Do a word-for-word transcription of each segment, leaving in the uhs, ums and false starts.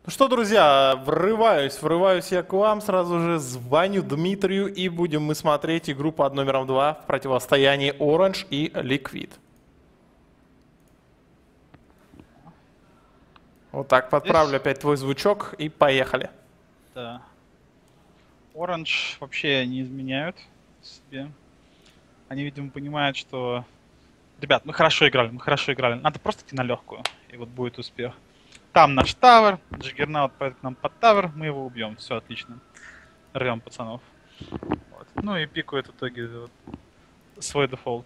Ну что, друзья, врываюсь, врываюсь я к вам, сразу же звоню Дмитрию, и будем мы смотреть игру под номером два в противостоянии Orange и Liquid. Вот так, подправлю Здесь, опять твой звучок, и поехали. да. Orange вообще не изменяют себе. Они, видимо, понимают, что... Ребят, мы хорошо играли, мы хорошо играли. Надо просто идти на легкую, и вот будет успех. Там наш тавер, Джиггернаут пойдет к нам под тавер, мы его убьем. Все отлично. Рвем пацанов. Вот. Ну и пикует в итоге вот свой дефолт.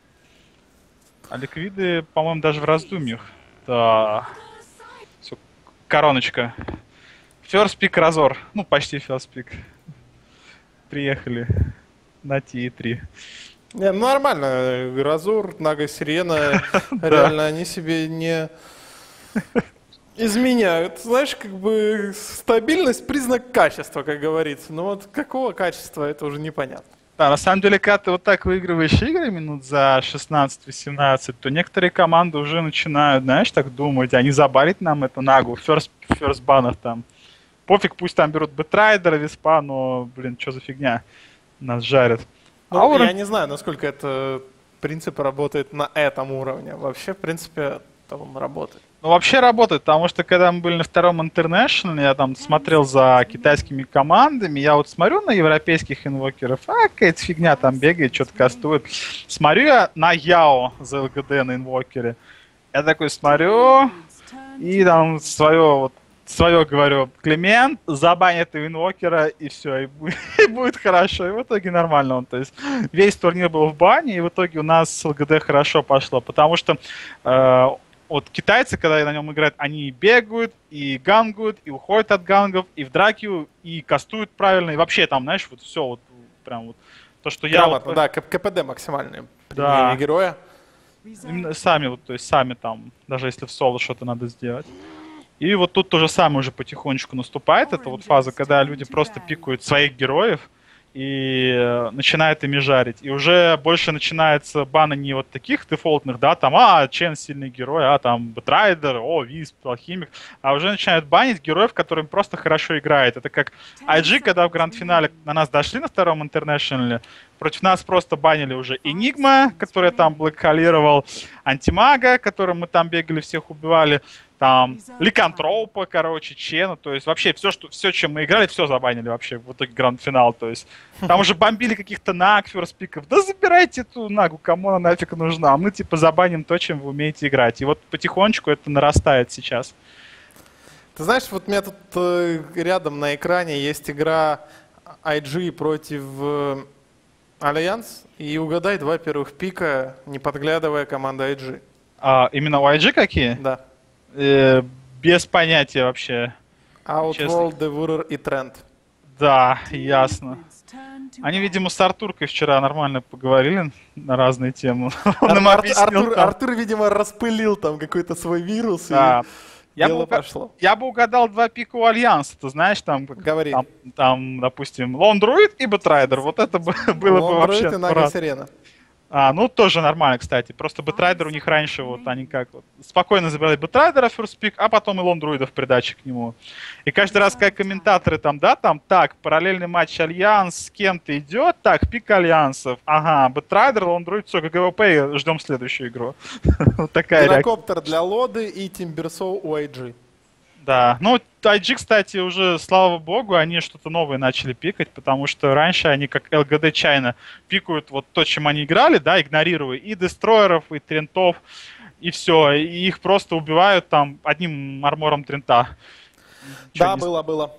А ликвиды, по-моему, даже в раздумьях. Да. Все, короночка. First pick Разор. Ну, почти first pick. Приехали на Ти три. Не, ну нормально, Разур, Нага, Сирена, реально они себе не изменяют. Знаешь, как бы стабильность признак качества, как говорится. Но вот какого качества, это уже непонятно. Да, на самом деле, когда ты вот так выигрываешь игры минут за шестнадцать-восемнадцать, то некоторые команды уже начинают, знаешь, так думать, а не забарить нам эту Нагу, first, first баннер там. Пофиг, пусть там берут Бэтрайдера, Виспа, но, блин, что за фигня, нас жарят. Ну, А Orange... я не знаю, насколько это принцип работает на этом уровне. Вообще, в принципе, там работает. Ну, вообще работает, потому что когда мы были на втором International, я там смотрел за китайскими командами, я вот смотрю на европейских инвокеров, а какая-то фигня там бегает, что-то кастует. Смотрю я на Яо за ЛГД на инвокере. Я такой смотрю, и там свое вот свое говорю, Климент, забань этого инвокера, и все, и будет, и будет хорошо. И в итоге нормально он. То есть весь турнир был в бане, и в итоге у нас с ЛГД хорошо пошло. Потому что э, вот китайцы, когда на нем играют, они бегают, и гангают, и уходят от гангов, и в драке, и кастуют правильно. И вообще там, знаешь, вот все вот прям вот. То, что я... Грамотно, вот, да, КПД максимальное да, применение героя. именно сами, вот, то есть сами там, даже если в соло что-то надо сделать. И вот тут то же самое уже потихонечку наступает. Это вот фаза, когда люди просто пикают своих героев и э, начинают ими жарить. И уже больше начинается бана не вот таких дефолтных, да, там, а, Чен сильный герой, а, там, Бэтрайдер, о, Висп, Алхимик. А уже начинают банить героев, которым просто хорошо играет. Это как ай джи, когда в гранд-финале на нас дошли на втором интернешнале, против нас просто банили уже Энигма, который там блэкхолировал, Антимага, которым мы там бегали, всех убивали, там, Ликантропа, короче, Чена, то есть вообще все, что, все, чем мы играли, все забанили вообще в итоге гранд-финал, то есть там уже бомбили каких-то наг, ферспиков, да забирайте эту нагу, кому она нафиг нужна, а мы типа забаним то, чем вы умеете играть, и вот потихонечку это нарастает сейчас. Ты знаешь, вот у меня тут э, рядом на экране есть игра ай джи против э, Альянс, и угадай два первых пика, не подглядывая команда ай джи. А, именно у ай джи какие? Да. Э, без понятия вообще. Outworld, Devourer и Тренд. Да, ясно. Они, видимо, с Артуркой вчера нормально поговорили на разные темы. Он им Ар- объяснил Артур, там. Артур, видимо, распылил там какой-то свой вирус, Да. и Я бы, дело уга- пошло. я бы угадал два пика у Альянса, ты знаешь, там, Говори. там, там, допустим, Лон Друид и Бэтрайдер. Вот это бы- было бы Лондроид вообще и Нага аккуратно. Сирена. А, ну тоже нормально, кстати. Просто Бэтрайдер у них раньше, вот они как вот спокойно забирали Бэтрайдера first pick, а потом и Лон Друида в придаче к нему. И каждый раз, как комментаторы там, да, там, так, параллельный матч Альянс с кем-то идет, так, пик Альянсов, ага, Бэтрайдер, Лон Друид, все, ГГВП, ждем следующую игру. Вот такая реакция. Гирокоптер для Лоды и Тимберсоу у ай джи. Да, ну ай джи, кстати, уже, слава богу, они что-то новое начали пикать, потому что раньше они как эл джи ди China пикают вот то, чем они играли, да, игнорируя и дестройеров, и трентов, и все, и их просто убивают там одним армором трента. Да, было, было.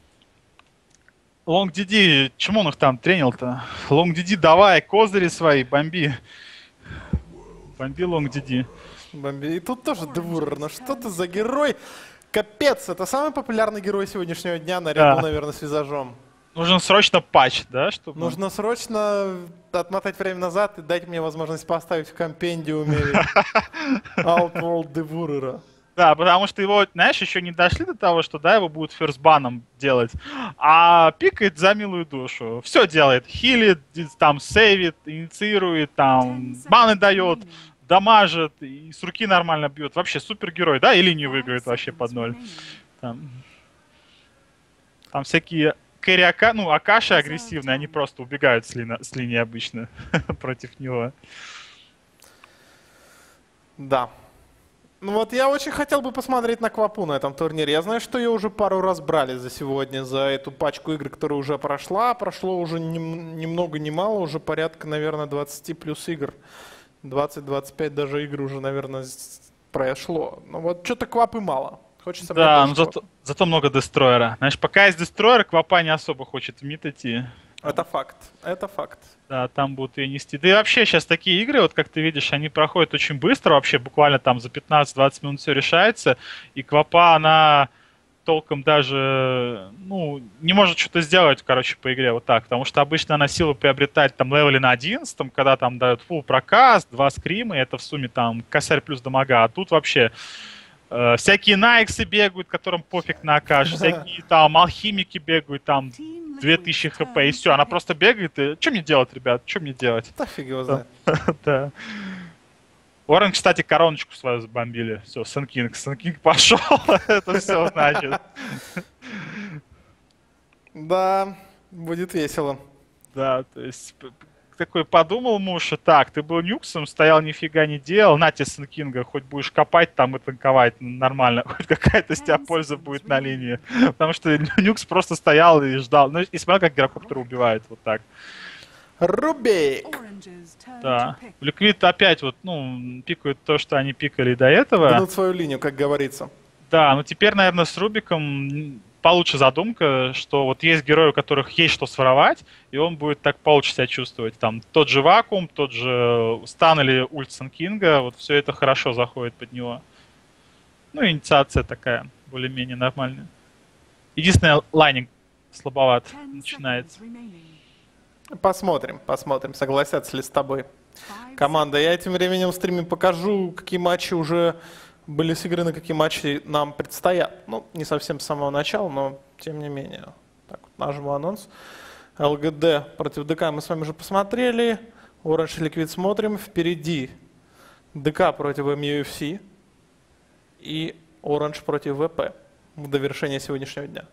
Лонг Диди, чему он их там тренил-то? Лонг Диди, давай, козыри свои, бомби. Бомби Лонг Диди. Бомби. И тут тоже Девурер. Ну что ты за герой? Капец, это самый популярный герой сегодняшнего дня наряду, Да. наверное, с визажом. Нужен срочно патч, да, чтобы... Нужно срочно отмотать время назад и дать мне возможность поставить в компендиуме Outworld Devourer. Да, потому что его, знаешь, еще не дошли до того, что, да, его будут ферстбаном делать, а пикает за милую душу. Все делает, хилит, там, сейвит, инициирует, там, баны дает, дамажит, и с руки нормально бьет. Вообще супергерой, да, и линию выиграет вообще под ноль. Там, там всякие кэри Ака, ну, Акаши агрессивные, они просто убегают с, лина, с линии обычно против него. Да. Ну вот я очень хотел бы посмотреть на Квапу на этом турнире. Я знаю, что ее уже пару раз брали за сегодня, за эту пачку игр, которая уже прошла. Прошло уже ни, ни много ни мало, уже порядка, наверное, двадцать плюс игр. двадцать-двадцать пять даже игр уже, наверное, прошло. Ну вот что-то Квапы мало. Хочется да, но зато, зато много дестройера. Знаешь, пока есть дестройер, Квапа не особо хочет в мид идти. Это факт, это факт. Да, там будут ее нести. Да и вообще сейчас такие игры, вот как ты видишь, они проходят очень быстро, вообще буквально там за пятнадцать-двадцать минут все решается. И Квапа, она толком даже, ну, не может что-то сделать, короче, по игре вот так. Потому что обычно она силу приобретает там левеле на одиннадцатом, когда там дают фулл прокаст, два скрима, и это в сумме там косарь плюс дамага. А тут вообще э, всякие найксы бегают, которым пофиг на акаш, всякие там алхимики бегают, там две тысячи хп, и все. Она просто бегает, и что мне делать, ребят? Что мне делать? Да фиг его знает. Да. Уоррен, кстати, короночку свою забомбили. Все, Сэн-Кинг. Сэн-Кинг пошел. Это все значит. Да, будет весело. Да, то есть такой подумал муж, и так, ты был нюксом, стоял, нифига не делал, на тебе Сэн-Кинга, хоть будешь копать там и танковать нормально, хоть какая-то с тебя польза будет на линии. Потому что нюкс просто стоял и ждал. Ну и смотрел, как игроков, которые убивают вот так. Рубик! Да. Ликвид опять вот, ну, пикают то, что они пикали до этого. Гнут свою линию, как говорится. Да, но теперь, наверное, с Рубиком получше задумка, что вот есть герои, у которых есть что своровать, и он будет так получше себя чувствовать. Там тот же Вакуум, тот же стан или ульт Сэн-Кинга, вот все это хорошо заходит под него. Ну, инициация такая, более-менее нормальная. Единственное, лайнинг слабоват начинается. Посмотрим, посмотрим, согласятся ли с тобой команда. Я тем временем в стриме покажу, какие матчи уже были сыграны, какие матчи нам предстоят. Ну, не совсем с самого начала, но тем не менее. Так вот, нажму анонс. ЛГД против ДК мы с вами уже посмотрели. Orange и Liquid смотрим. Впереди ДК против эм ю эф си и Orange против ВП в довершение сегодняшнего дня.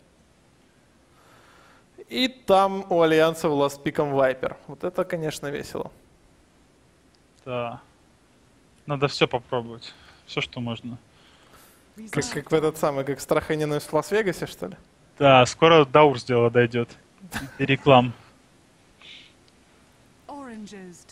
И там у Альянса в ластпиком Вайпер. Вот это, конечно, весело. Да. Надо все попробовать. Все, что можно. Как, как в этот самый, как страх и ненависть в Лас-Вегасе, что ли? Да, скоро до Урс дело дойдет. И реклам. Oranges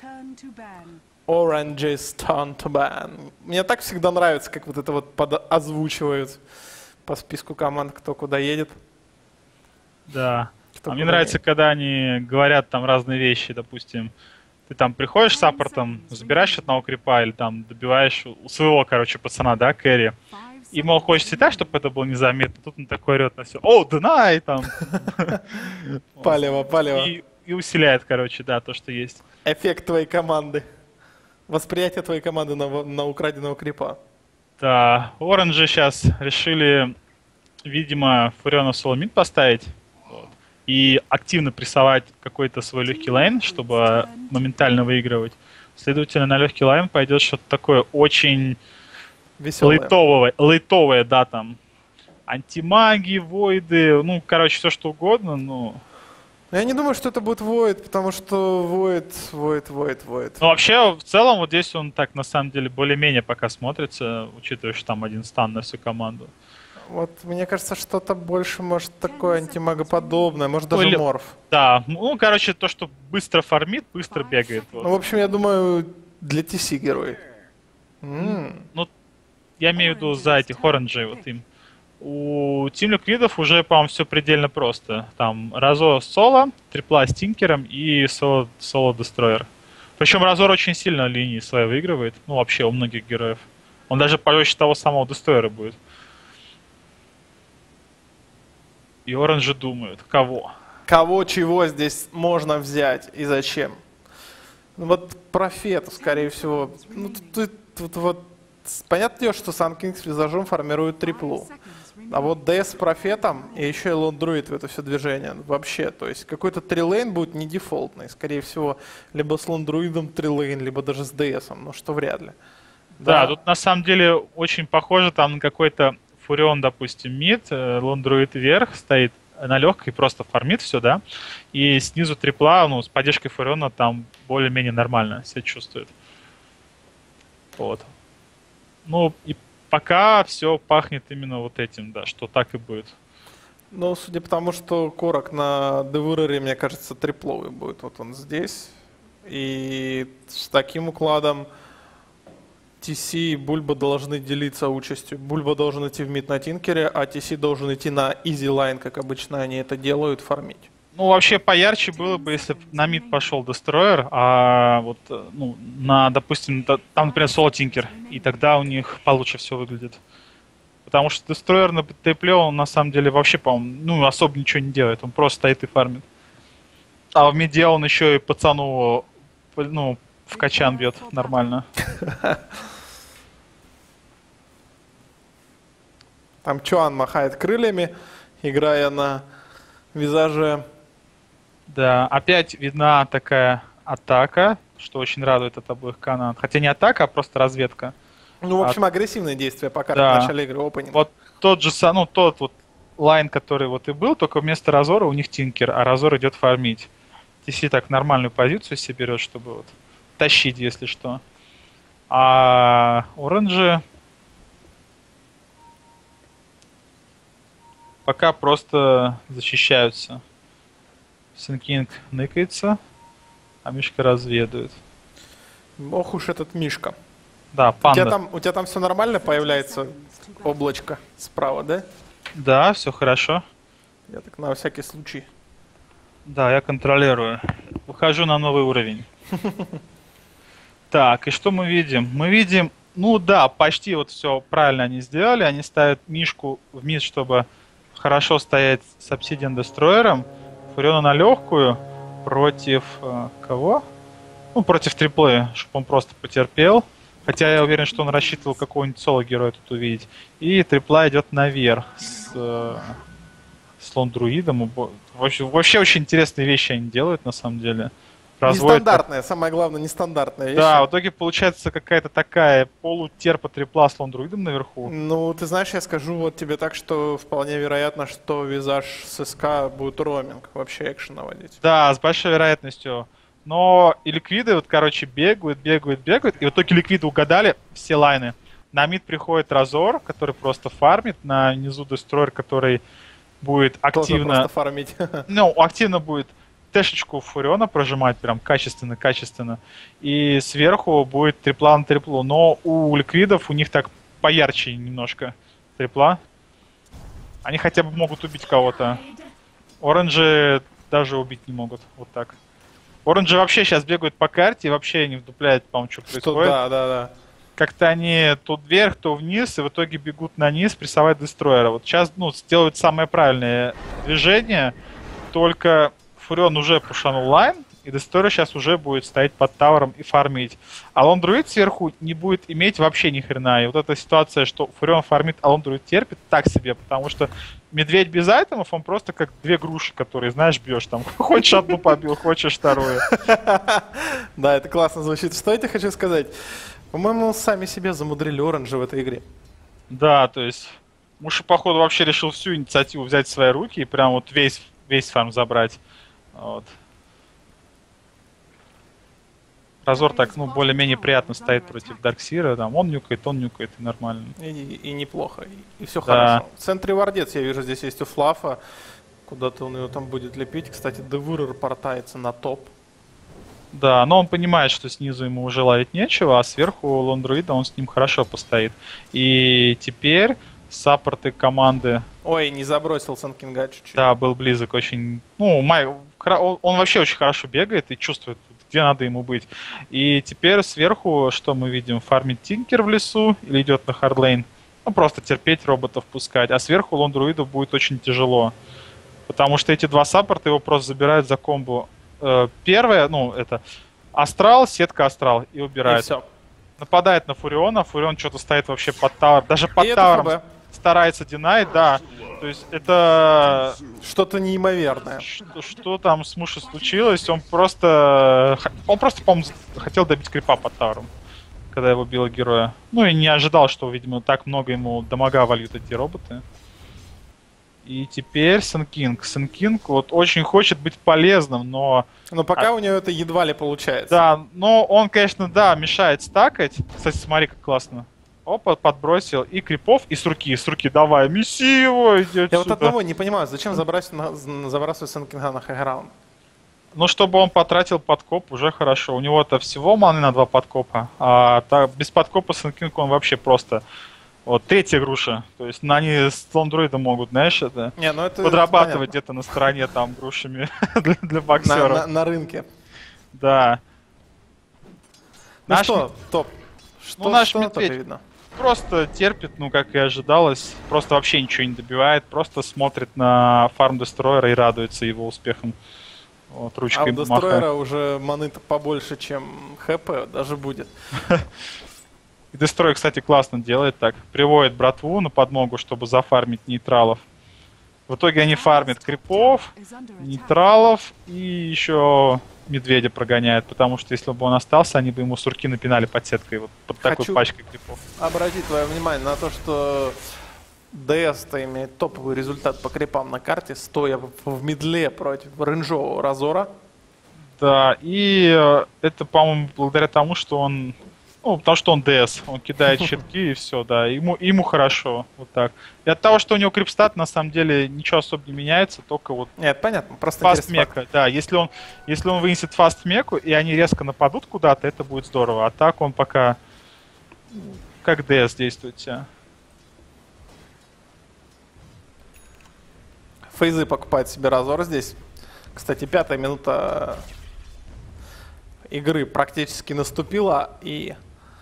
turn to ban. Мне так всегда нравится, как вот это вот озвучивают по списку команд, кто куда едет. Да. Кто а мне нравится, едет. когда они говорят там разные вещи, допустим. Ты там приходишь с саппортом, забираешь одного крипа или там добиваешь у своего, короче, пацана, да, кэрри. И, мол, хочется и так, чтобы это было незаметно. Тут он такой орет на все. О, динай! Там. Палево, палево. И, и усиляет, короче, да, то, что есть. Эффект твоей команды. Восприятие твоей команды на, на украденного крипа. Да, Оранжи сейчас решили, видимо, Фуриона соло мид поставить. Вот. И активно прессовать какой-то свой легкий лайн, чтобы моментально выигрывать. Следовательно, на легкий лайн пойдет что-то такое очень веселое. Лейтовое, лейтовое, да, там. Антимаги, войды, ну, короче, все что угодно, ну... Я не думаю, что это будет Void, потому что Void, Void, Void, Void. Ну, вообще, в целом, вот здесь он так, на самом деле, более-менее пока смотрится, учитывая, что там один стан на всю команду. Вот, мне кажется, что-то больше, может, такое антимагоподобное, может, даже Или... морф. Да, ну, короче, то, что быстро фармит, быстро бегает. Вот. Ну, в общем, я думаю, для ти си герой. М-м. Ну, я имею в виду за этих оранжей, вот им. У Team Liquid'ов уже, по-моему, все предельно просто. Там Разо соло, трипла с Тинкером и соло, соло Дестройер. Причем Разор очень сильно линии свои выигрывает. Ну, вообще, у многих героев. Он даже пожестче того самого Дестройера будет. И оранжи думают, кого? Кого, чего здесь можно взять и зачем? Ну, вот профет, скорее всего. Ну, тут, тут, тут вот понятное дело, что Сэн-Кинг с визажом формирует триплу. А вот ди эс с профетом и еще и лондруид в это все движение. Вообще, то есть какой-то трилейн будет не дефолтный. Скорее всего, либо с лондруидом трилейн, либо даже с ди эсом, но что вряд ли. Да, Да, тут на самом деле очень похоже там на какой-то Фурион, допустим, мид, Лондруид вверх стоит на легкой, просто фармит все, да, и снизу трипла, ну, с поддержкой Фуриона там более-менее нормально себя чувствует. Вот. Ну, и пока все пахнет именно вот этим, да, что так и будет. Ну, судя по тому, что Корок на Девурере, мне кажется, трипловый будет. Вот он здесь. И с таким укладом ти си и Бульба должны делиться участью. Бульба должен идти в мид на Тинкере, а ти си должен идти на изи лайн, как обычно они это делают, фармить. Ну, вообще поярче было бы, если бы на мид пошел Дестройер, а вот, ну, на, допустим, там, например, соло Тинкер, и тогда у них получше все выглядит. Потому что Дестройер на тейпле, он на самом деле вообще, по-моему, ну, особо ничего не делает, он просто стоит и фармит. А в миде он еще и пацану, ну, в качан бьет нормально. Там Чуан махает крыльями, играя на визаже. Да, опять видна такая атака, что очень радует от обоих команд. Хотя не атака, а просто разведка. Ну, в общем, агрессивные действия пока да. в начале игры опенинг. Вот тот же, ну, тот вот лайн, который вот и был, только вместо Разора у них Тинкер, а Разор идет фармить. ти си так нормальную позицию себе берет, чтобы вот тащить, если что. А Оранжи пока просто защищаются. Сенкинг ныкается, а Мишка разведывает. Ох уж этот Мишка. Да, панда. У тебя там, у тебя там все нормально появляется облачко справа, да? Да, все хорошо. Я так на всякий случай. Да, я контролирую. Выхожу на новый уровень. Так, и что мы видим? Мы видим, ну да, почти вот все правильно они сделали. Они ставят Мишку в мид, чтобы хорошо стоять с Obsidian Destroyer. Фуриона на легкую против э, кого? Ну, против триплы, чтобы он просто потерпел. Хотя я уверен, что он рассчитывал какого-нибудь соло-героя тут увидеть. И трипла идет наверх с, э, с лондруидом. Вообще, вообще очень интересные вещи они делают, на самом деле. Разводят... Нестандартная, самое главное, нестандартная вещь. Да, в итоге получается какая-то такая полутерпа трипла с лондруидом наверху. Ну, ты знаешь, я скажу вот тебе так, что вполне вероятно, что визаж с СК будет роаминг, вообще экшен наводить. Да, с большой вероятностью. Но и ликвиды, вот, короче, бегают, бегают, бегают. И в итоге ликвиды угадали все лайны. На мид приходит Разор, который просто фармит. На низу Дестройер, который будет активно... Просто фармить. Ну, активно будет тэшечку Фуриона прожимать прям качественно-качественно. И сверху будет трипла на триплу. Но у ликвидов у них так поярче немножко трипла. Они хотя бы могут убить кого-то. Оранжи даже убить не могут. Вот так. Оранжи вообще сейчас бегают по карте и вообще не вдупляют, по-моему, что происходит. Да, да, да. Как-то они то вверх, то вниз, и в итоге бегут на низ, прессовать Дестройера. Вот сейчас, ну, сделают самое правильное движение, только Фурион уже пушанул лайн, и Дестройер сейчас уже будет стоять под тавером и фармить. А Лондруид сверху не будет иметь вообще ни хрена. И вот эта ситуация, что Фурион фармит, а Лондруид терпит, так себе, потому что медведь без айтемов, он просто как две груши, которые, знаешь, бьешь там. Хочешь одну побил, хочешь вторую. Да, это классно звучит. Что я тебе хочу сказать? По-моему, сами себе замудрили Оранжи в этой игре. Да, то есть Муша, походу, вообще решил всю инициативу взять в свои руки и прям вот весь, весь фарм забрать. Вот. Разор так, ну, более-менее приятно стоит против Дарксира. Там он нюкает, он нюкает, и нормально. И, и неплохо, и, и все да. хорошо. В центре Вардец, я вижу, здесь есть у Флафа. Куда-то он его там будет лепить. Кстати, Девурер портается на топ. Да, но он понимает, что снизу ему уже ловить нечего, а сверху Лондруида он с ним хорошо постоит. И теперь саппорты команды... Ой, не забросил Сенкинга чуть-чуть. Да, был близок очень... Ну, Май... он вообще очень хорошо бегает и чувствует, где надо ему быть. И теперь сверху, что мы видим? Фармит Тинкер в лесу или идет на хардлейн? Ну, просто терпеть роботов пускать. А сверху Лондруиду будет очень тяжело. Потому что эти два саппорта его просто забирают за комбо. Первое, ну, это Астрал, сетка Астрал и убирает. И нападает на Фуриона, Фурион что-то стоит вообще под тавер. Даже под и тавером старается динать, да. То есть это... Что-то неимоверное. Что, что там с Мушей случилось? Он просто... Он просто, по-моему, хотел добить крипа под тавером. когда его било героя. Ну и не ожидал, что, видимо, так много ему дамага вольют эти роботы. И теперь Сэн Кинг. Сэн Кинг вот очень хочет быть полезным, но... Но пока а... у него это едва ли получается. Да, но он, конечно, да, мешает стакать. Кстати, смотри, как классно. Опа, подбросил. И крипов, и с руки. С руки давай, меси его, иди отсюда. Я вот одного не понимаю, зачем забрасывать, забрасывать Сэн Кинга на хайграунд? Ну, чтобы он потратил подкоп, уже хорошо. У него-то всего маны на два подкопа. А так, без подкопа Сэн Кинг он вообще просто... Вот, третья груша. То есть на они с лондроида могут, знаешь, это, не, ну это подрабатывать где-то на стороне там грушами для, для боксеров. На, на, на рынке. Да. Ну наш что, топ? Что, ну, наш что медведь видно? Просто терпит, ну, как и ожидалось. Просто вообще ничего не добивает. Просто смотрит на фарм Дестройера и радуется его успехам. Вот, ручкой а у Дестройера уже маны-то побольше, чем ХП даже будет. И Дестрой, кстати, классно делает так. Приводит братву на подмогу, чтобы зафармить нейтралов. В итоге они фармят крипов, нейтралов и еще медведя прогоняют. Потому что если бы он остался, они бы ему сурки напинали под сеткой. Вот под Хочу такой пачкой крипов. Обратить твое внимание на то, что ДС-то имеет топовый результат по крипам на карте, стоя в медле против рейнджового Разора. Да, и это, по-моему, благодаря тому, что он... Ну, потому что он ДС, он кидает щитки и все, да, ему, ему хорошо, вот так. И от того, что у него крипстат, на самом деле, ничего особо не меняется, только вот... Нет, понятно, просто фаст мека, да, если он, если он вынесет фаст меку, и они резко нападут куда-то, это будет здорово, а так он пока как ДС действует себя. Фейзы покупает себе Разор здесь. Кстати, пятая минута игры практически наступила, и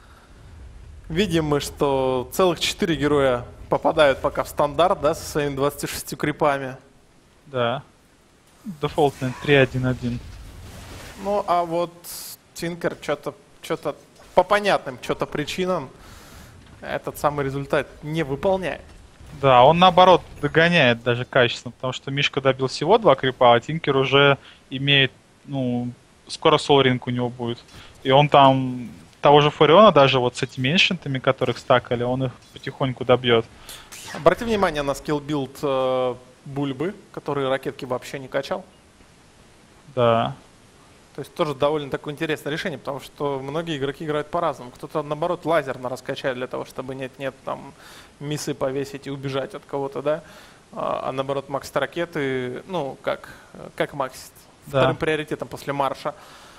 видим мы, что целых четыре героя попадают пока в стандарт, да, со своими двадцатью шестью крипами. Да. Дефолтный три один один. Ну, а вот Тинкер что-то что-то по понятным что-то причинам этот самый результат не выполняет. Да, он наоборот догоняет даже качественно, потому что Мишка добил всего два крипа, а Тинкер уже имеет, ну, скоро соло-ринг у него будет. И он там того же Фуриона, даже вот с этими эншентами, которых стакали, он их потихоньку добьет. Обрати внимание на скилл-билд э, Бульбы, который ракетки вообще не качал. Да. То есть тоже довольно такое интересное решение, потому что многие игроки играют по-разному. Кто-то, наоборот, лазерно раскачает для того, чтобы нет-нет, там, миссы повесить и убежать от кого-то, да. А, а наоборот, макс ракеты, ну, как, как максит. Да. Вторым приоритетом после марша.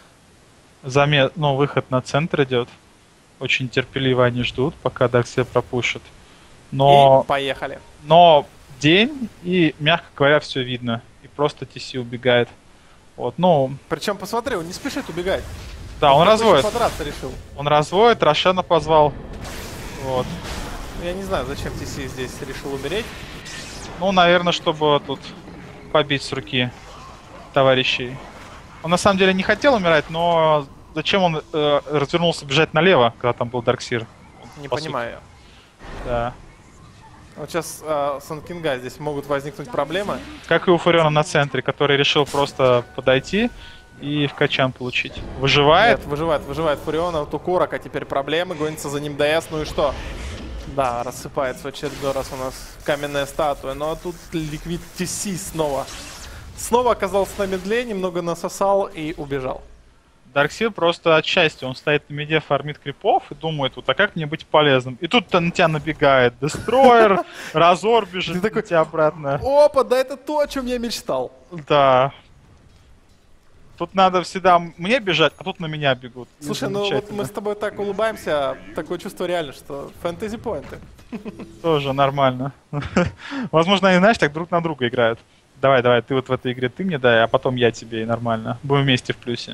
Замет, ну, выход на центр идет. Очень терпеливо они ждут, пока Дарксия пропушит. Но... И поехали. Но день, и, мягко говоря, все видно. И просто ти си убегает. Вот, ну... Причем, посмотри, он не спешит убегать. Да, он, он разводит. решил. Он разводит, Рошена позвал. Вот. Я не знаю, зачем ти си здесь решил умереть. Ну, наверное, чтобы тут побить с руки товарищей. Он на самом деле не хотел умирать, но зачем он э, развернулся бежать налево, когда там был Дарксир? Не понимаю. Сути. Да. Вот сейчас э, Сэн Кинга здесь могут возникнуть проблемы. Как и у Фуриона на центре, который решил просто подойти и в качан получить. Выживает? Нет, выживает, выживает Фуриона. Вот у Корока теперь проблемы, гонится за ним ДС, ну и что? Да, рассыпается в очередной раз у нас каменная статуя, но тут Ликвид ти си снова. Снова оказался на медле, немного насосал и убежал. Дарксир просто от счастья, он стоит на меде, фармит крипов и думает, вот, а как мне быть полезным? И тут на тебя набегает Дестройер, Разор бежит на тебя обратно. Опа, да это то, о чем я мечтал. Да. Тут надо всегда мне бежать, а тут на меня бегут. Слушай, ну вот мы с тобой так улыбаемся, такое чувство реально, что фэнтези-поинты. Тоже нормально. Возможно, они, знаешь, так друг на друга играют. Давай, давай, ты вот в этой игре ты мне дай, а потом я тебе, и нормально. Будем вместе в плюсе.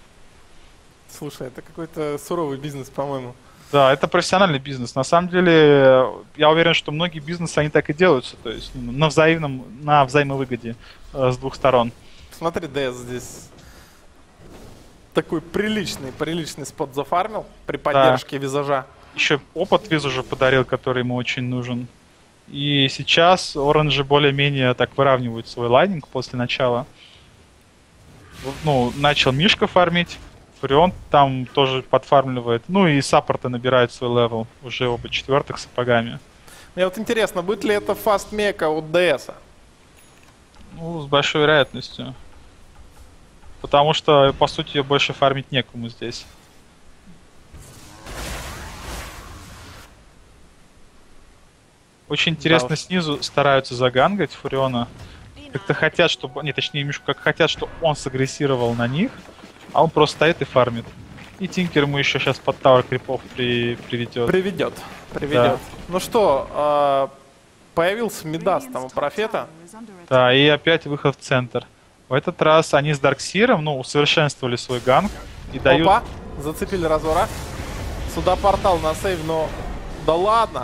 Слушай, это какой-то суровый бизнес, по-моему. Да, это профессиональный бизнес. На самом деле, я уверен, что многие бизнесы, они так и делаются. То есть на взаимном, на взаимовыгоде э, с двух сторон. Смотри, ДС здесь такой приличный, приличный спот зафармил при поддержке да. визажа. Еще опыт визажа подарил, который ему очень нужен. И сейчас оранжи более-менее так выравнивают свой лайнинг после начала. Ну, начал Мишка фармить. Фурион там тоже подфармливает. Ну и саппорты набирают свой левел. Уже оба четвертых сапогами. Мне вот интересно, будет ли это фаст мека от ДСа? Ну, с большой вероятностью. Потому что, по сути, ее больше фармить некому здесь. Очень интересно, да, снизу стараются загангать Фуриона. Как-то хотят, чтобы... Не, точнее, Мишу, как хотят, чтобы он сагрессировал на них, а он просто стоит и фармит. И Тинкер ему еще сейчас под тауэр крипов при... приведет. Приведет. Приведет. Да. Ну что, появился Мидас там у Профета. Да, и опять выход в центр. В этот раз они с Дарксиром, ну, усовершенствовали свой ганг и дают... Опа, зацепили Разора. Сюда портал на сейв, но... Да ладно!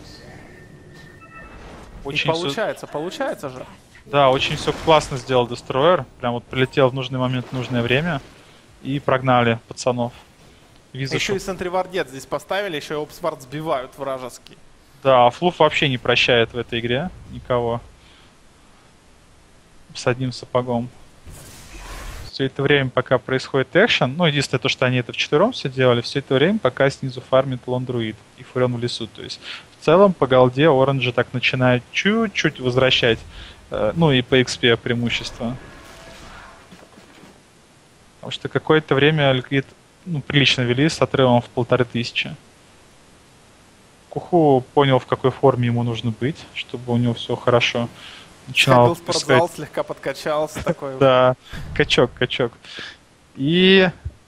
Очень и получается, все... получается же. Да, очень все классно сделал Дестройер. Прям вот прилетел в нужный момент, в нужное время. И прогнали пацанов. Виза еще шо... и Сентривардет здесь поставили, еще и Обсвард сбивают вражеский. Да, Флуф вообще не прощает в этой игре никого. С одним сапогом. Все это время, пока происходит экшен, ну, единственное то, что они это вчетвером все делали, все это время, пока снизу фармит Лондруид и Фурион в лесу. То есть, в целом, по голде Оранжи так начинает чуть-чуть возвращать, э, ну, и по икс пи преимущество. Потому что какое-то время Ликвид, ну, прилично вели с отрывом в полторы тысячи. Куху понял, в какой форме ему нужно быть, чтобы у него все хорошо начинал. Сходил в спортзал, слегка подкачался такой. Да, качок, качок. И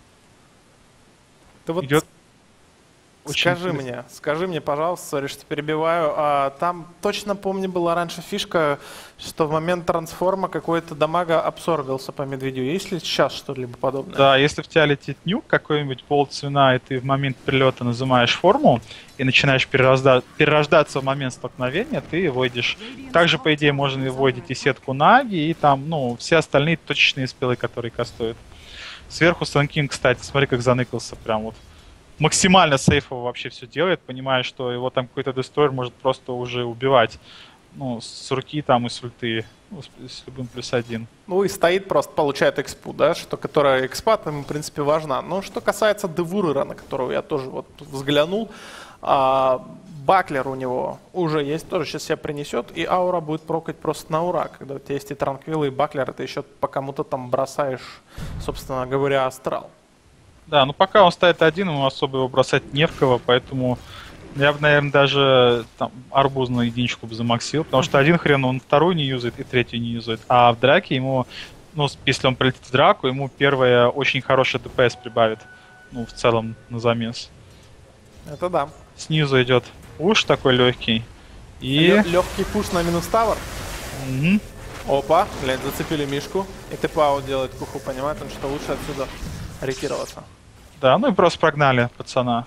идет. Скажи мне, скажи мне, пожалуйста, сори, что перебиваю, а там точно, помню, была раньше фишка, что в момент трансформа какой-то дамага абсорбился по медведю. Есть ли сейчас что-либо подобное? Да, если в тебя летит нюк какой-нибудь болт свина, и ты в момент прилета нажимаешь форму и начинаешь перерожда... перерождаться в момент столкновения, ты войдешь. Также, по идее, можно вводить и сетку наги, и там, ну, все остальные точечные спелы, которые кастуют. Сверху Санкин, кстати, смотри, как заныкался прям вот. Максимально сейфово вообще все делает, понимая, что его там какой-то дестройер может просто уже убивать. Ну, с руки там и с ульты, ну, с, с любым плюс один. Ну и стоит просто, получает экспу, да, что, которая экспа ему, в принципе, важна. Но что касается Девурера, на которого я тоже вот взглянул, а, Баклер у него уже есть, тоже сейчас себя принесет, и аура будет прокать просто на ура. Когда у тебя есть и Транквилы, и Баклер, ты еще по кому-то там бросаешь, собственно говоря, астрал. Да, ну пока он стоит один, ему особо его бросать не в кого, поэтому я бы, наверное, даже там арбузную единичку бы замаксил, потому что один хрен он вторую не юзает и третью не юзает, а в драке ему, ну, если он прилетит в драку, ему первое очень хороший ДПС прибавит, ну, в целом на замес. Это да. Снизу идет пуш такой легкий. И... Легкий пуш на минус тавер. Угу. Опа, глянь, зацепили Мишку. И ТПАУ делает Куху, понимает он, что лучше отсюда рекироваться. Да, ну и просто прогнали пацана.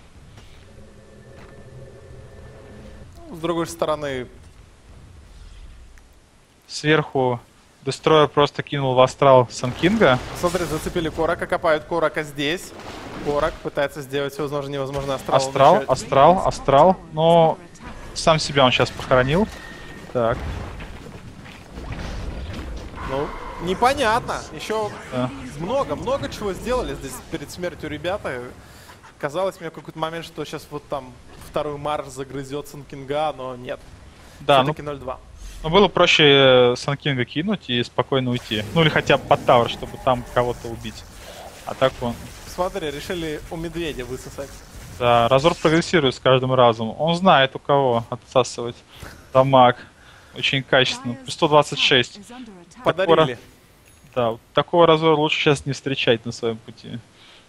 С другой стороны... Сверху Дестройер просто кинул в астрал Санкинга. Смотри, зацепили Корака, копают Корака здесь. Корак пытается сделать все возможно невозможно. Астрал, астрал, еще... астрал, астрал. Но сам себя он сейчас похоронил. Так. Ну, непонятно. Еще да. много, много чего сделали здесь перед смертью ребята. Казалось мне в какой-то момент, что сейчас вот там второй марш загрызет Санкинга, но нет. Да, все-таки ну, ноль два. Ну, было проще Санкинга кинуть и спокойно уйти. Ну, или хотя бы под тавер, чтобы там кого-то убить. А так он... Смотри, решили у медведя высосать. Да, Разор прогрессирует с каждым разом. Он знает, у кого отсасывать дамаг. Очень качественно. Плюс сто двадцать шесть. Подарили. Такого, да, такого Разора лучше сейчас не встречать на своем пути.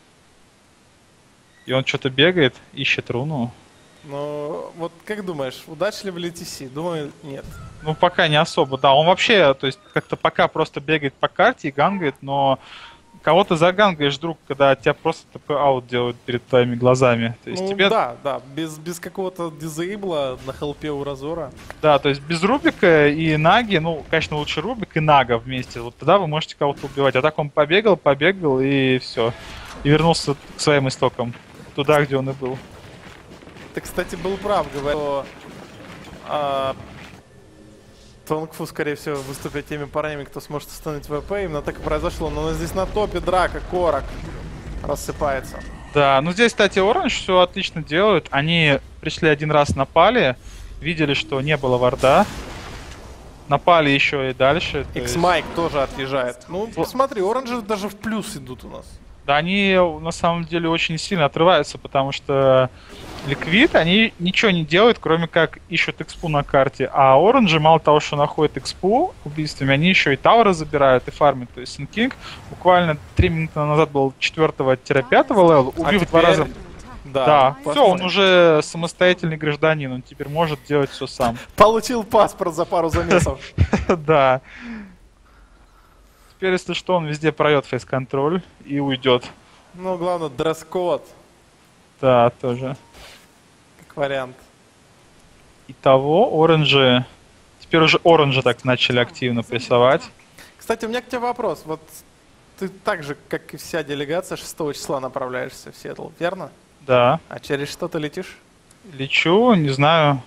И он что-то бегает, ищет руну. Ну, вот как думаешь, удачлив ли ти си? Думаю, нет. Ну, пока не особо, да. Он вообще, то есть, как-то пока просто бегает по карте и гангает, но кого-то загангаешь вдруг, когда тебя просто ТП-аут делают перед твоими глазами. То есть ну, тебе... да, да, без, без какого-то дизейбла на хелпе у Разора. Да, то есть без Рубика и Наги, ну, конечно, лучше Рубик и Нага вместе, вот тогда вы можете кого-то убивать. А так он побегал, побегал и все. И вернулся к своим истокам, туда, где он и был. Ты, кстати, был прав, говоря, что а, Тонгфу, скорее всего, выступит теми парнями, кто сможет остановить ВП. Именно так и произошло. Но здесь на топе драка, Корак. рассыпается. Да, ну здесь, кстати, Orange все отлично делают. Они пришли один раз, напали, видели, что не было варда. Напали еще и дальше. X-Mike есть... тоже отъезжает. Ну, посмотри, Оранжи даже в плюс идут у нас. Да, они на самом деле очень сильно отрываются, потому что Liquid, они ничего не делают, кроме как ищут экспу на карте. А Оранжи, мало того, что находят экспу убийствами, они еще и тауэры забирают и фармят. То есть Sun King буквально три минуты назад был четвёртого-пятого левела, убив а теперь... два раза. Да, да. Все, он уже самостоятельный гражданин, он теперь может делать все сам. Получил паспорт за пару замесов. Да. Теперь, если что, он везде пройдет фейс-контроль и уйдет. Ну, главное, дресс-код. Да, тоже. Как вариант. Итого, оранжи... Теперь уже оранжи так начали активно прессовать. Кстати, у меня к тебе вопрос. Вот ты так же, как и вся делегация, шестого числа направляешься в Сиэтл, верно? Да. А через что ты летишь? Лечу, не знаю.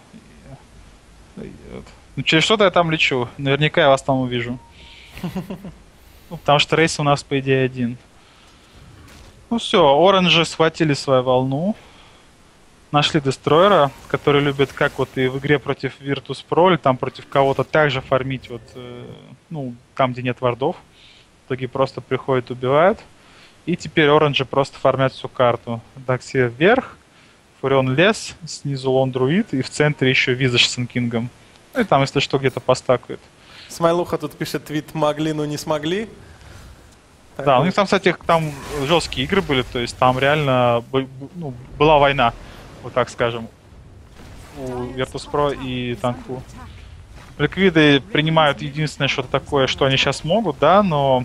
Ну, через что-то я там лечу. Наверняка я вас там увижу. Ну, потому что рейс у нас, по идее, один. Ну все, оранжи схватили свою волну. Нашли дестройера, который любит, как вот и в игре против Virtus.pro, или там против кого-то также фармить, вот, э, ну, там, где нет вардов. В итоге просто приходят, убивают. И теперь оранжи просто фармят всю карту. Даксия вверх, Фурион лес, снизу Лон Друид, и в центре еще Визаж с Сенкингом. Ну и там, если что, где-то постакают. Смайлуха тут пишет твит «могли, но не смогли». Так да, вот. У них там, кстати, там жесткие игры были, то есть там реально ну, была война, вот так скажем, у Virtus.pro и Танку. Ликвиды принимают единственное что-то такое, что они сейчас могут, да, но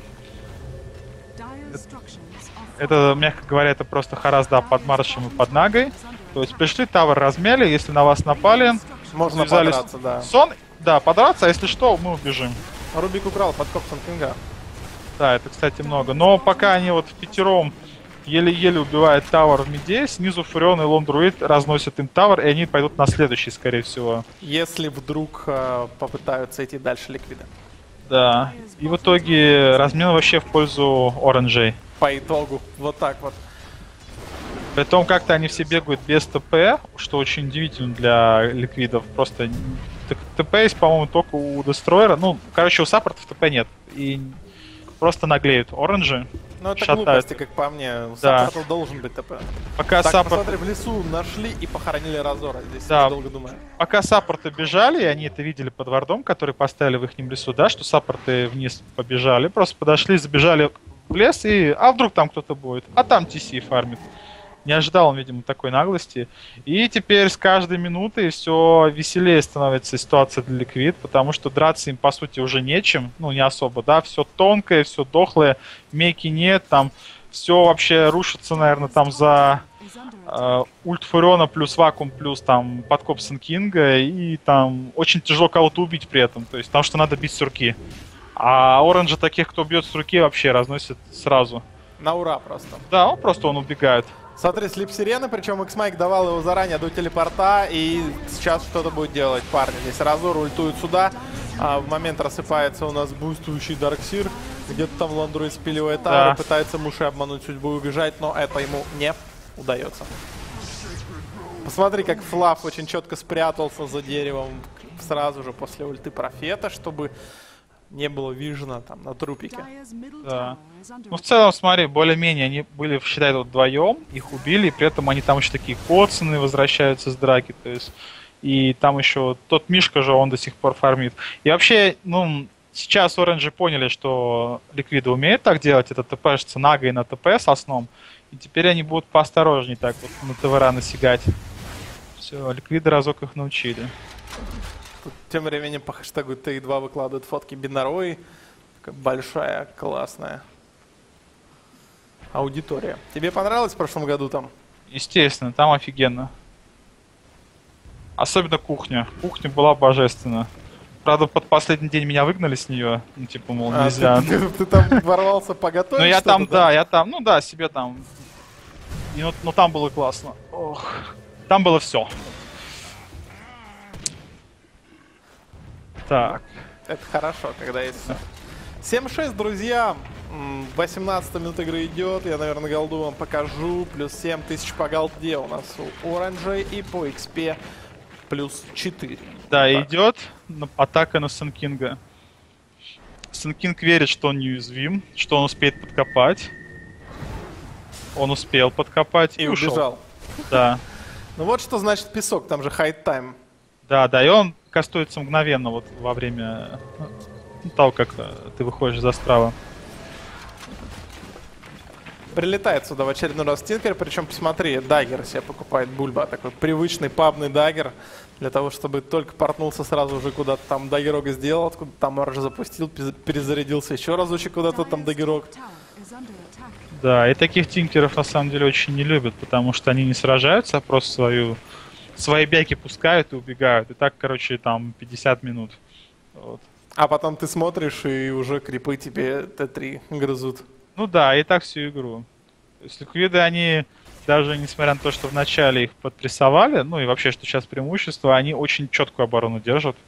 это, мягко говоря, это просто харас, да, под маршем и под нагой. То есть пришли, тавер размяли, если на вас напали, можно подраться, да. Сон, да, подраться, а если что, мы убежим. Рубик украл подкоп Санкинга. Да, это, кстати, много. Но пока они вот в пятером еле-еле убивают тавер в миде, снизу Фурион и Лон Друид разносят им тавер, и они пойдут на следующий, скорее всего. Если вдруг э, попытаются идти дальше Ликвида. Да. И в итоге размен вообще в пользу оранжей. По итогу. Вот так вот. Притом как-то они все бегают без ТП, что очень удивительно для ликвидов. Просто ТП есть, по-моему, только у Дестройера. Ну, короче, у саппортов ТП нет. И просто наглеют оранжи. Ну, это шатают. Глупости, как по мне. У да. саппортов должен быть ТП. Пока так, саппорт... посмотри, в лесу нашли и похоронили Разора. Здесь да. долго думаю. Пока саппорты бежали, и они это видели под вардом, который поставили в их лесу, да, что саппорты вниз побежали. Просто подошли, забежали в лес, и... А вдруг там кто-то будет? А там ти си фармит. Не ожидал он, видимо, такой наглости. И теперь с каждой минутой все веселее становится ситуация для Liquid, потому что драться им, по сути, уже нечем. Ну, не особо, да. Все тонкое, все дохлое, мейки нет, там все вообще рушится, наверное, там за э, ульт Фуриона плюс вакуум плюс там подкоп Сенкинга, и там очень тяжело кого-то убить при этом. То есть, потому что надо бить с руки. А оранжа таких, кто бьет с руки, вообще разносит сразу. На ура просто. Да, он просто он убегает. Смотри, слип сирены, причем X-Mike давал его заранее до телепорта, и сейчас что-то будет делать парни. Здесь Разор ультует сюда, а в момент рассыпается у нас буствующий Дарксир, где-то там Лондру испиливает тавер, да. Пытается Муши обмануть судьбу и убежать, но это ему не удается. Посмотри, как Флаф очень четко спрятался за деревом сразу же после ульты Профета, чтобы не было вижена там на трупике. Да. Ну, в целом, смотри, более-менее они были, считай, вот вдвоем, их убили, и при этом они там еще такие коцаны возвращаются с драки, то есть, и там еще тот Мишка же, он до сих пор фармит. И вообще, ну, сейчас оранжи поняли, что ликвиды умеют так делать, это ТПшится нагой на ТП с основом, и теперь они будут поосторожнее так вот на ТВР насигать. Все, ликвиды разок их научили. Тут тем временем по хэштегу Т два выкладывают фотки Бенарои. Такая большая, классная аудитория. Тебе понравилось в прошлом году там? Естественно, там офигенно. Особенно кухня. Кухня была божественна. Правда, под последний день меня выгнали с нее. Ну, типа, мол, а, нельзя. Ты, ты, ты там ворвался поготовить? Ну, я там, да, я там, ну да, себе там. И, ну, ну, там было классно. Ох. Там было все. Так. Это хорошо, когда есть все. семь шесть, друзья. восемнадцатая минута игры идет. Я, наверное, голду вам покажу. Плюс семь тысяч по голде у нас у оранжей. И по экспе плюс четыре. Да, так. идет атака на Сенкинга. Сенкинг верит, что он неуязвим, что он успеет подкопать. Он успел подкопать и, И ушел. убежал. Да. Ну вот что значит песок, там же хайт тайм. Да, да, и он кастуется мгновенно вот во время того, как ты выходишь за страва. Прилетает сюда в очередной раз Тинкер, причем посмотри, даггер себе покупает Бульба, такой привычный пабный даггер, для того, чтобы только портнулся сразу же куда-то там даггерога сделал, откуда там орж запустил, перезарядился еще разочек куда-то там даггерог. Да, и таких тинкеров на самом деле очень не любят, потому что они не сражаются, а просто свою, свои бяки пускают и убегают. И так, короче, там пятьдесят минут. Вот. А потом ты смотришь, и уже крипы тебе тэ три грызут. Ну да, и так всю игру. То есть ликвиды, они, даже несмотря на то, что вначале их подпрессовали, ну и вообще, что сейчас преимущество, они очень четкую оборону держат.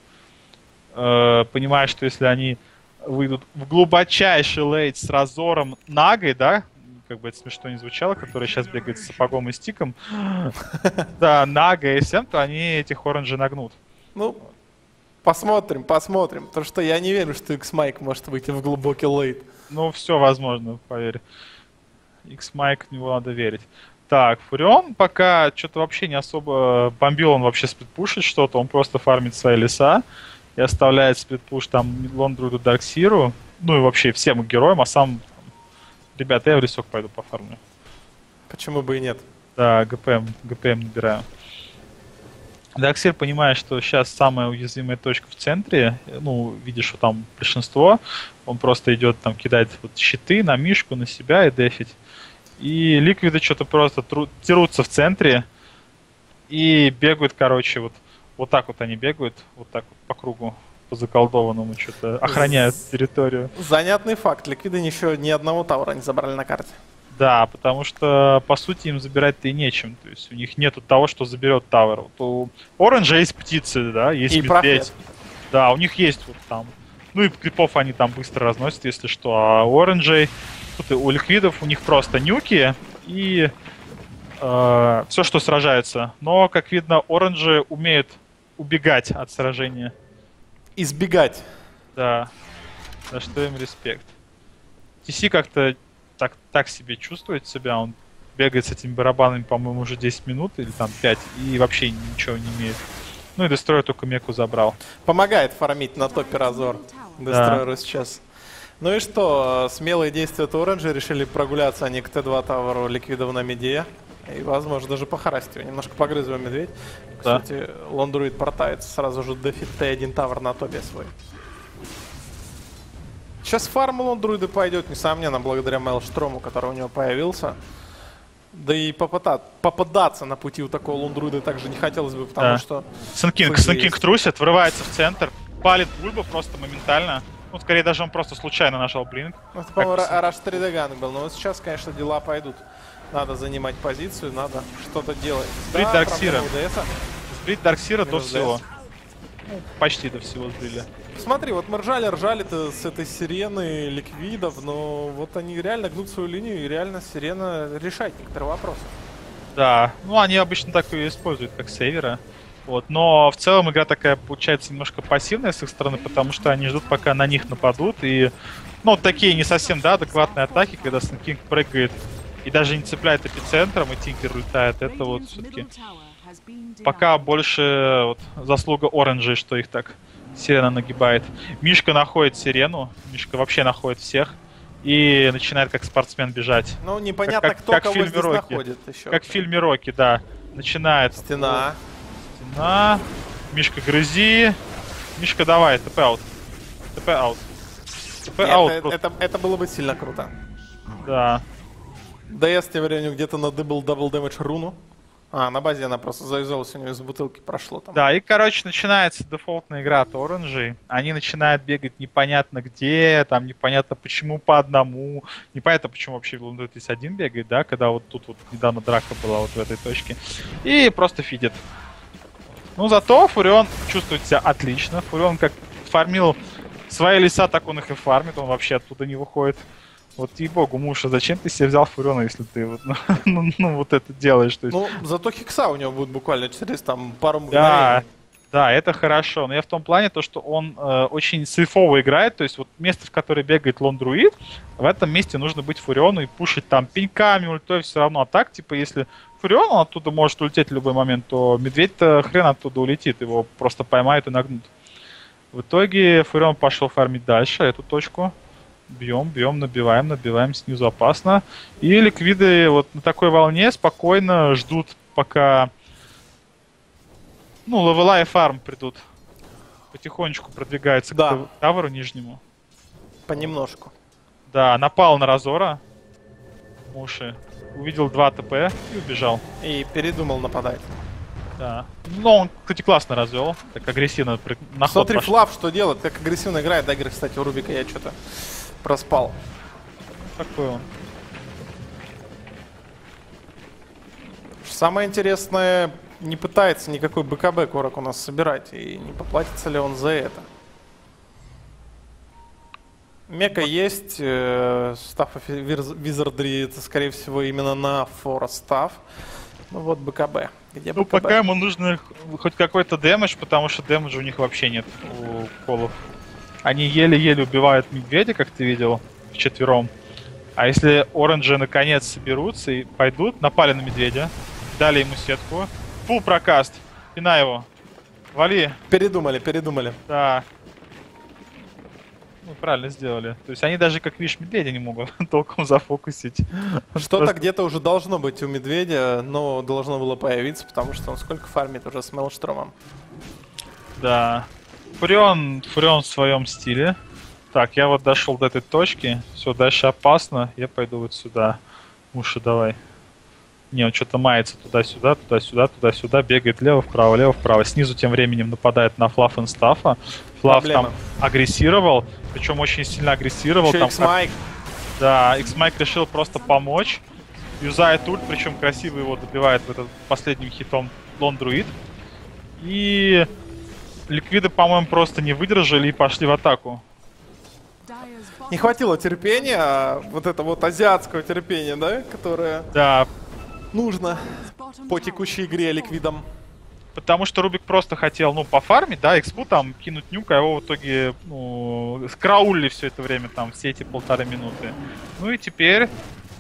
Э, понимая, что если они выйдут в глубочайший лейт с разором Нагой, да, как бы это смешно не звучало, который сейчас бегает с сапогом и стиком, да, Нага и всем, то они этих оранжей нагнут. Ну, посмотрим, посмотрим. Потому что я не верю, что X-Mike может выйти в глубокий лейт. Ну, все возможно, поверь. X-Mike, в него надо верить. Так, Фурион пока что-то вообще не особо бомбил, он вообще сплитпушит что-то, он просто фармит свои леса и оставляет сплитпуш там Лондруду, Дарксиру, ну и вообще всем героям, а сам, ребята, я в лесок пойду по фармлю. Почему бы и нет? Да, ГПМ, ГПМ набираю. Дарксир понимает, что сейчас самая уязвимая точка в центре, ну, видишь, что там большинство, он просто идет там кидать вот щиты на Мишку, на себя и дефить. И ликвиды что-то просто тру- терутся в центре и бегают, короче, вот, вот так вот они бегают, вот так вот по кругу, по заколдованному, что-то охраняют территорию. Занятный факт, ликвиды еще ни одного таура не забрали на карте. Да, потому что, по сути, им забирать-то и нечем. То есть у них нету того, что заберет тавер. Вот у Оранжа есть птицы, да, есть И медведь. профет. Да, у них есть вот там. Ну и крипов они там быстро разносят, если что. А у Оранжей, тут и у ликвидов, у них просто нюки и э, все, что сражается. Но, как видно, Оранжи умеют убегать от сражения. Избегать. Да. За что им респект. ти си как-то так, так себе чувствует себя, он бегает с этими барабанами, по-моему, уже десять минут или там пять, и вообще ничего не имеет. Ну и Дестройер только меку забрал. Помогает фармить на топе Разор. Дестройеру Да. сейчас. Ну и что, смелые действия от Оранжа, решили прогуляться они к тэ два таверу ликвидов на миде. И, возможно, даже похарастить его. Немножко погрыз его медведь. Да. Кстати, Лондруид портается, сразу же дефит тэ один тавер на топе свой. Сейчас фарм Лондруида пойдет, несомненно, благодаря Мейлштрому, который у него появился. Да и попыта- попадаться на пути у такого Лондруида также не хотелось бы, потому Да. что... Сенкинг, Слышь, Сенкинг есть. трусит, врывается в центр, палит бульбу просто моментально. Ну, скорее даже он просто случайно нажал блинк. Ну, это, по-моему, Как- Раш три дэ ганг был, но вот сейчас, конечно, дела пойдут. Надо занимать позицию, надо что-то делать. Сбрить Да, Дарксира. правда, УДСа. Сбрить Дарксира до Минус всего. ДС. Ну, почти до всего сбрили. Смотри, вот мы ржали, ржали-то с этой сирены ликвидов, но вот они реально гнут свою линию, и реально сирена решает некоторые вопросы. Да, ну они обычно так и используют, как сейвера. Вот. Но в целом игра такая получается немножко пассивная с их стороны, потому что они ждут, пока на них нападут. И, ну, вот такие не совсем, да, адекватные атаки, когда Сенкинг прыгает и даже не цепляет эпицентром, и Тинкер улетает. Это вот все-таки пока больше вот, заслуга Оранжей, что их так сирена нагибает. Мишка находит сирену, Мишка вообще находит всех. И начинает как спортсмен бежать. Ну, непонятно, Как- как- кто как в кого фильме здесь «Рокки». находит еще. Как в фильме Рокки, да. Начинает. Стена. Стена. Мишка, грызи. Мишка, давай, ТП аут. ТП аут. ТП Нет, аут. это, просто. это, это было бы сильно круто. Да. ДС тем временем где-то надыбал дабл дэмэдж руну. А, на базе она просто завязалась, у нее из бутылки прошло там. Да, и, короче, начинается дефолтная игра от Оранжей. Они начинают бегать непонятно где, там непонятно почему по одному. Непонятно, почему вообще Лондон здесь один бегает, да, когда вот тут вот недавно драка была вот в этой точке. И просто фидит. Ну, зато Фурион чувствует себя отлично. Фурион как фармил свои леса, так он их и фармит, он вообще оттуда не выходит. Вот ей-богу, Муша, зачем ты себе взял Фуриона, если ты вот, ну, ну, вот это делаешь? То есть... Ну, зато Хекса у него будет буквально через там пару Да, мгновений. да, это хорошо. Но я в том плане, то, что он э, очень сейфово играет. То есть вот место, в которое бегает лон-друид, в этом месте нужно быть Фуриону и пушить там пеньками, ультой, все равно. А так, типа, если Фурион он оттуда может улететь в любой момент, то медведь-то хрен оттуда улетит. Его просто поймают и нагнут. В итоге Фурион пошел фармить дальше эту точку. Бьем, бьем, набиваем, набиваем, снизу опасно. И ликвиды вот на такой волне спокойно ждут, пока... Ну, левела и фарм придут. Потихонечку продвигаются да. к таверу нижнему. Понемножку. Да, напал на Разора. Уши. Увидел два ТП и убежал. И передумал нападать. Да. Но он, кстати, классно развел. Так агрессивно на ход Смотри, пошел. Флав что делает, как агрессивно играет. Даггер, кстати, у Рубика я что-то проспал. Такой он. Самое интересное, не пытается никакой БКБ Корок у нас собирать. И не поплатится ли он за это. Мека есть. Э, став Визардри, это, скорее всего, именно на фора став. Ну вот БКБ. Где Ну, БКБ? пока ему нужно хоть какой-то дэмэдж, потому что дэмэджа у них вообще нет у колов. Они еле-еле убивают медведя, как ты видел, вчетвером. А если оранжи наконец соберутся и пойдут, напали на медведя, дали ему сетку. Фул прокаст. Пинай его. Вали. Передумали, передумали. Да. Ну, правильно сделали. То есть они даже как видишь медведя не могут толком зафокусить. Что-то Просто... где-то уже должно быть у медведя, но должно было появиться, потому что он сколько фармит уже с Мелштромом. Да. Фурион, Фурион в своем стиле. Так, я вот дошел до этой точки. Все, дальше опасно. Я пойду вот сюда. Уши давай. Не, он что-то мается туда-сюда, туда-сюда, туда-сюда, бегает лево-вправо, лево-вправо. Снизу тем временем нападает на Флаф и Стафа. Флаф там агрессировал, причем очень сильно агрессировал. Еще там X-Mike. как... Да, X-Mike решил просто помочь. Юзает ульт, причем красиво его добивает в этот последним хитом Лон-Друид. И ликвиды, по-моему, просто не выдержали и пошли в атаку. Не хватило терпения, вот это вот азиатского терпения, да, которое Да. нужно по текущей игре ликвидам. Потому что Рубик просто хотел, ну, пофармить, да, экспу там, кинуть нюк, а его в итоге, ну, скраулили все это время, там, все эти полторы минуты. Ну и теперь...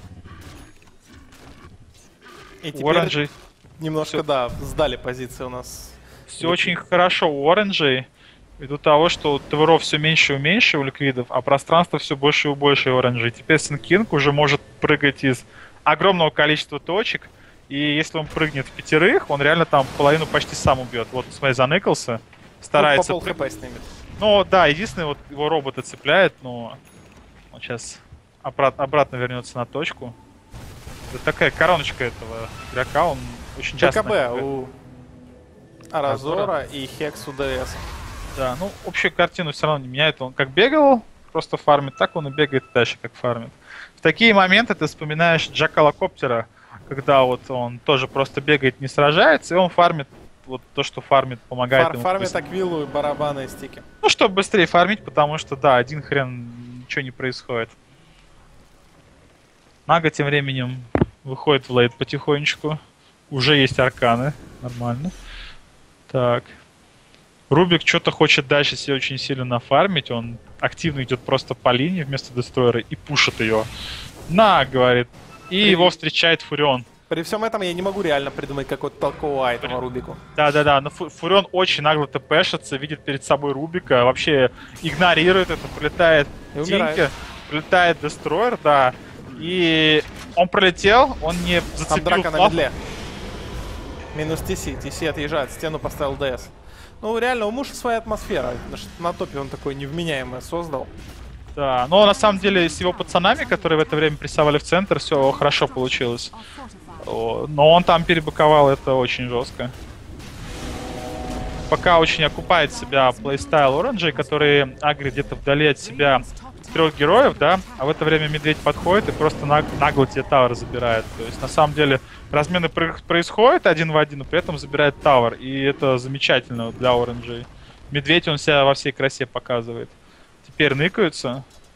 И теперь Оранжей... немножко, всё. да, сдали позиции у нас. Все очень хорошо у Оранжей. Ввиду того, что таверов все меньше и меньше у ликвидов, а пространство все больше и больше у Оранжей. Теперь Сенкинг уже может прыгать из огромного количества точек. И если он прыгнет в пятерых, он реально там половину почти сам убьет. Вот, смотри, заныкался, старается... Ну, по пол хп снимет. Ну, да, единственное, вот его робота цепляет, но он сейчас обратно, обратно вернется на точку. Это такая короночка этого игрока, он очень часто... БКБ у Аразора и Хекс у ДС. Да, ну, общую картину все равно не меняет. Он как бегал, просто фармит, так он и бегает дальше, как фармит. В такие моменты ты вспоминаешь Джакала Коптера, когда вот он тоже просто бегает, не сражается, и он фармит вот то, что фармит, помогает Фар, ему. Фармит аквилу и барабаны и стики. Ну, чтобы быстрее фармить, потому что, да, один хрен ничего не происходит. Нага тем временем выходит в лейт потихонечку. Уже есть арканы, нормально. Так. Рубик что-то хочет дальше себе очень сильно нафармить. Он активно идет просто по линии вместо дестройера и пушит ее. На, говорит. И При... его встречает Фурион. При всем этом я не могу реально придумать какого-то толкового айтема При... Рубику. Да-да-да, но Фу Фурион очень нагло тпшится, видит перед собой Рубика, вообще игнорирует это, прилетает Тинки, прилетает дестройер, да. И он пролетел, он не зацепил. Там драка на медле. Минус ТС. ТС отъезжает, стену поставил ДС. Ну, реально, у Муша своя атмосфера. На топе он такой невменяемый создал. Да, но на самом деле с его пацанами, которые в это время прессовали в центр, все хорошо получилось. Но он там перебаковал это очень жестко. Пока очень окупает себя плейстайл Оранжей, который агрит где-то вдали от себя трех героев, да, а в это время медведь подходит и просто наг нагло тебе тавер забирает. То есть на самом деле размены происходят один в один, но при этом забирает тавер, и это замечательно для Оранжей. Медведь, он себя во всей красе показывает. Теперь ныкаются.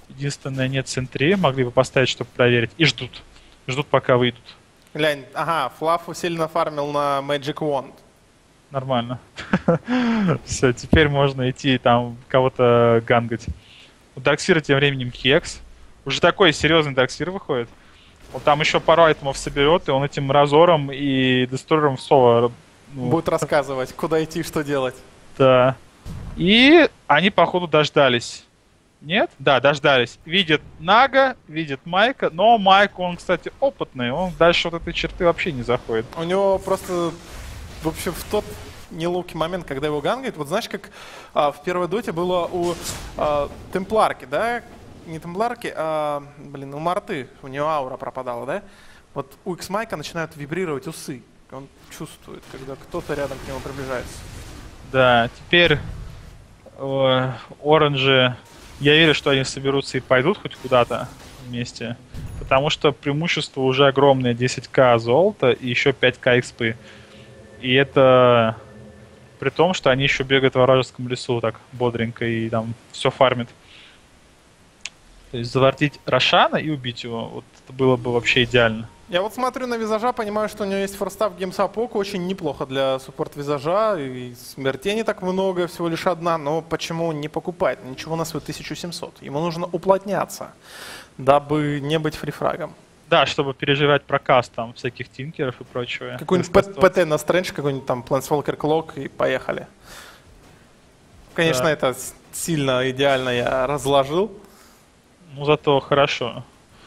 Единственное, нет центре. Могли бы поставить, чтобы проверить. И ждут. Ждут, пока выйдут. Глянь, ага, Флаф усиленно фармил на Magic Wand. Нормально. Все, теперь можно идти там кого-то гангать. У Дарксира тем временем Хекс. Уже такой серьезный Дарксир выходит. Вот там еще пару айтемов соберет, и он этим Разором и Дестройером в соло... Ну, будет рассказывать, куда идти и что делать. Да. И они, походу, дождались. Нет? Да, дождались. Видит Нага, видит Майка, но Майк, он, кстати, опытный, он дальше вот этой черты вообще не заходит. У него просто, в общем, в тот неловкий момент, когда его гангает, вот знаешь, как а, в первой доте было у а, Темпларки, да? Не Темпларки, а, блин, у Марты, у нее аура пропадала, да? Вот у X-Майка начинают вибрировать усы. Он чувствует, когда кто-то рядом к нему приближается. Да, теперь э, Оранжи, я верю, что они соберутся и пойдут хоть куда-то вместе. Потому что преимущество уже огромное: десять ка золота и еще пять ка экспы. И это при том, что они еще бегают в вражеском лесу так бодренько и там все фармят. То есть завортить Рошана и убить его, вот это было бы вообще идеально. Я вот смотрю на Визажа, понимаю, что у него есть форстав геймсапок, очень неплохо для суппорт Визажа, и смертей не так много, всего лишь одна, но почему он не покупает ничего на свой тысячу семьсот? Ему нужно уплотняться, дабы не быть фрифрагом. Да, чтобы переживать прокаст там всяких тинкеров и прочего. Какой-нибудь ПТ на стрэндж, какой-нибудь там Planeswalker Clock и поехали. Конечно, да. Это сильно идеально я разложил. Ну, зато хорошо.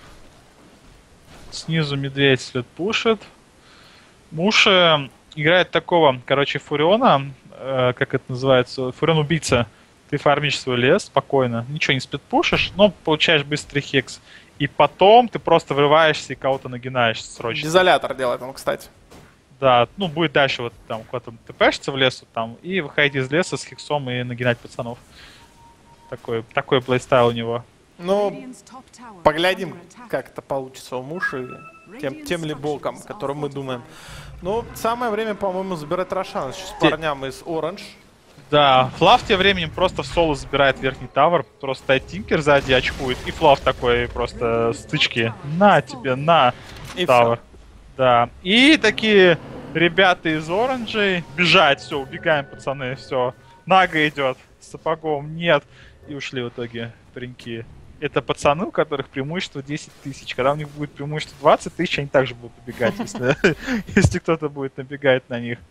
Снизу медведь след пушит. Муши играет такого, короче, Фуриона, э, как это называется, Фурион-убийца. Ты фармишь свой лес спокойно, ничего не сплитпушишь, но получаешь быстрый хекс. И потом ты просто врываешься и кого-то нагинаешь срочно. Изолятор делает он, кстати. Да, ну будет дальше вот там куда-то тпшиться в лесу там и выходить из леса с хексом и нагинать пацанов. Такой, такой плейстайл у него. Ну, поглядим, как это получится у Муши, тем, тем ли боком, которым мы думаем. Ну, самое время, по-моему, забирать Рошана с парням из Оранж. Да, Флав тем временем просто в соло забирает верхний тавер, просто стоит Тинкер сзади, очкует, и Флав такой просто стычки. На тебе, на, и тавер. Да, и такие ребята из Оранжей бежать, все, убегаем, пацаны, все. Нага идет с сапогом, нет. И ушли в итоге пареньки. Это пацаны, у которых преимущество десять тысяч. Когда у них будет преимущество двадцать тысяч, они также будут убегать, если, если кто-то будет набегать на них.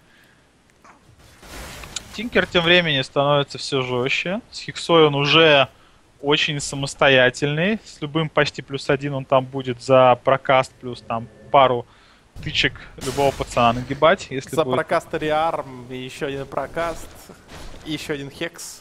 Тинкер тем временем становится все жестче. С Хексой он уже очень самостоятельный. С любым почти плюс один он там будет за прокаст плюс там пару тычек любого пацана нагибать. Если за будет... прокаст Реарм и еще один прокаст, и еще один Хекс.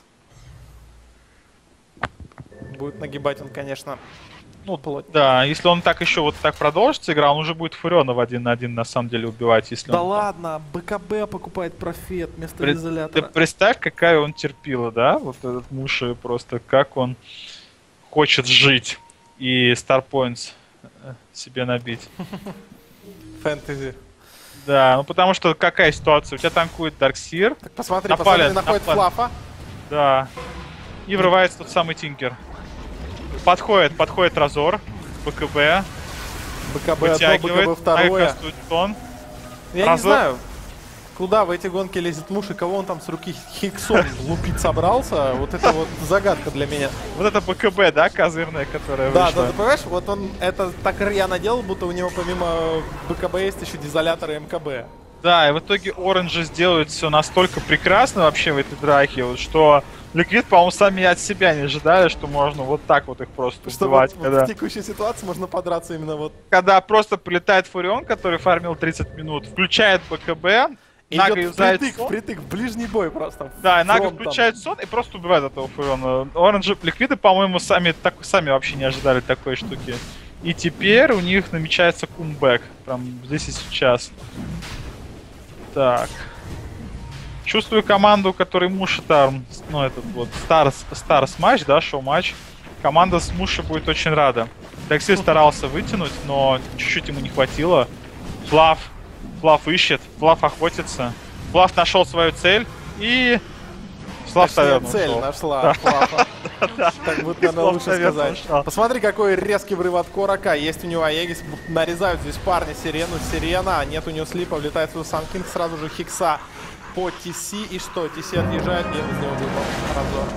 Будет нагибать он, конечно, ну, плоть. Да, если он так еще вот так продолжится игра, он уже будет Фуриона в один на один на самом деле убивать. Если да он, ладно, БКБ покупает профет вместо При... изолятора. Ты представь, какая он терпила, да? Вот этот Муши просто, как он хочет жить и Starpoints себе набить. Фэнтези. Да, ну потому что какая ситуация? У тебя танкует Дарксир. Так посмотри, напали, посмотри, находит напали. Флафа. Да. И врывается тот самый Тинкер. Подходит, подходит Разор. БКБ. БКБ одно, БКБ второе. Тон. Я Разор... не знаю, куда в эти гонки лезет Муш и кого он там с руки Хексом лупить собрался. Вот это вот загадка для меня. Вот это БКБ, да, козырная, которая да, вышла? Да, ты понимаешь, вот он это так рьяно делал, будто у него помимо БКБ есть еще дизолятор и МКБ. Да, и в итоге Оранжи сделают все настолько прекрасно вообще в этой драке, вот, что Ликвид, по-моему, сами от себя не ожидали, что можно вот так вот их просто что убивать. Вот, когда... вот в текущей ситуации можно подраться именно вот. Когда просто прилетает Фурион, который фармил тридцать минут, включает БКБ, Нага юзает впритык, сон. впритык, в ближний бой просто. Да, Нага включает сон и просто убивает этого Фуриона. Оранжи, Ликвиды, по-моему, сами, так, сами вообще не ожидали такой штуки. И теперь у них намечается кумбэк. Прям здесь и сейчас. Так. Чувствую команду, который Муши там, ну этот вот, Stars, Stars матч, да, шоу-матч. Команда с Муши будет очень рада. Дарксир старался вытянуть, но чуть-чуть ему не хватило. Флав, Флав ищет, Флав охотится. Флав нашел свою цель и Слав Таверн цель ушел. нашла. Флафа. Так будет, наверное, Слав лучше Таверн сказать. ушел. Посмотри, какой резкий врыв от Корака. Есть у него Аегис. Нарезают здесь парни Сирену. Сирена. Нет у него слипа. Влетает в Сан Кинг. Сразу же Хикса по ТС. И что? ТС отъезжает. Гейм из него выпал. Разор.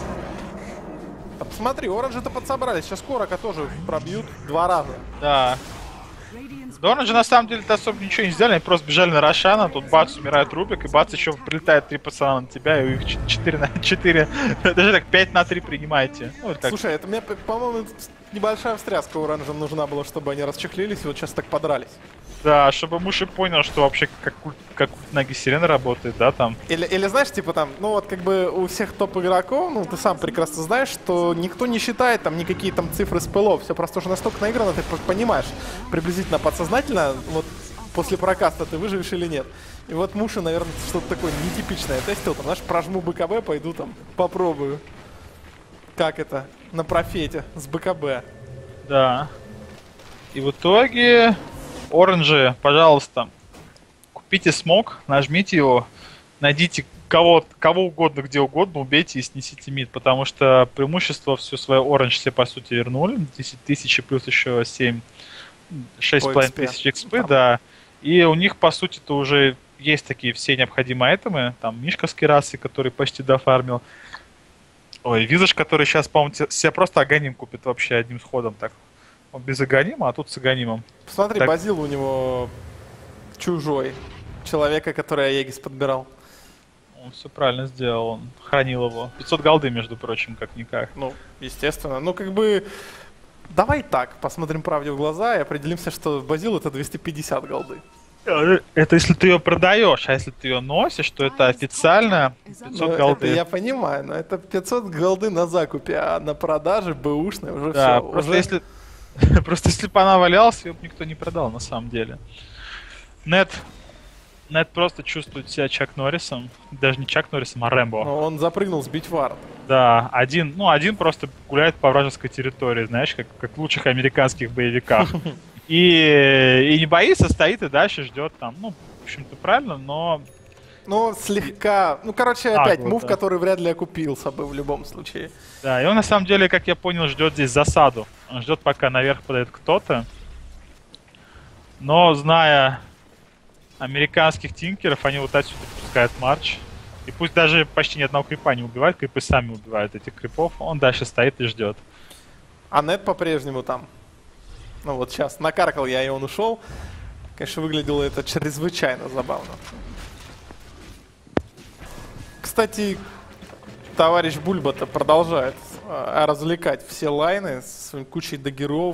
Да посмотри, оранжи-то подсобрались. Сейчас Корака тоже пробьют два раза. Да. Да оранжи на самом деле-то особо ничего не сделали, они просто бежали на Рошана, тут бац, умирает Рубик, и бац, еще прилетает три пацана на тебя, и их четыре на четыре, даже так пять на три принимаете. Ну, это как... Слушай, это мне, по-моему, небольшая встряска оранжам нужна была, чтобы они расчехлились и вот сейчас так подрались. Да, чтобы Муши понял, что вообще как, как Наги Сирена работает, да, там. Или, или знаешь, типа там, ну вот как бы у всех топ-игроков, ну ты сам прекрасно знаешь, что никто не считает там никакие там цифры спелов, все просто уже настолько наиграно, ты понимаешь приблизительно подсознательно, вот после прокаста ты выживешь или нет. И вот Муши, наверное, что-то такое нетипичное тестил, там, знаешь, прожму БКБ, пойду там, попробую. Как это? На профете с БКБ. Да. И в итоге... Оранжи, пожалуйста, купите смог, нажмите его, найдите кого, кого угодно, где угодно, убейте и снесите мид, потому что преимущество все свое оранж все по сути вернули, десять тысяч плюс еще семь, шесть с половиной тысяч экспы, да, и у них по сути-то уже есть такие все необходимые айтемы, там Мишка с Керасой, который почти дофармил, ой, Визаж, который сейчас, по-моему, себе просто аганим купит вообще одним сходом, так. Он без аганима, а тут с аганимом. Посмотри, так... Базил у него чужой. Человека, который Аегис подбирал. Он все правильно сделал, он хранил его. пятьсот голды, между прочим, как-никак. Ну, естественно. Ну, как бы... Давай так, посмотрим правде в глаза и определимся, что Базил это двести пятьдесят голды. Это если ты ее продаешь, а если ты ее носишь, то это официально пятьсот ну, голды. Это я понимаю, но это пятьсот голды на закупе, а на продаже бэушной уже да, все. Просто уже... если... Просто если бы она валялась, ее бы никто не продал на самом деле. Нет, Нет просто чувствует себя Чак Норрисом. Даже не Чак Норрисом, а Рэмбо. Но он запрыгнул с битвар. Да, один, ну один просто гуляет по вражеской территории, знаешь, как, как в лучших американских боевиках. И, и не боится, стоит и дальше ждет там. Ну, в общем-то, правильно, но... Ну, слегка... Ну, короче, а, опять вот, мув, да. который вряд ли окупился бы в любом случае. Да, и он на самом деле, как я понял, ждет здесь засаду. Он ждет, пока наверх подает кто-то. Но, зная американских тинкеров, они вот отсюда пускают марч. И пусть даже почти ни одного крипа не убивают, крипы сами убивают этих крипов, он дальше стоит и ждет. А Нет по-прежнему там. Ну вот сейчас накаркал я, и он ушел. Конечно, выглядело это чрезвычайно забавно. Кстати, товарищ Бульба-то продолжает а, развлекать все лайны с своей кучей даггеров.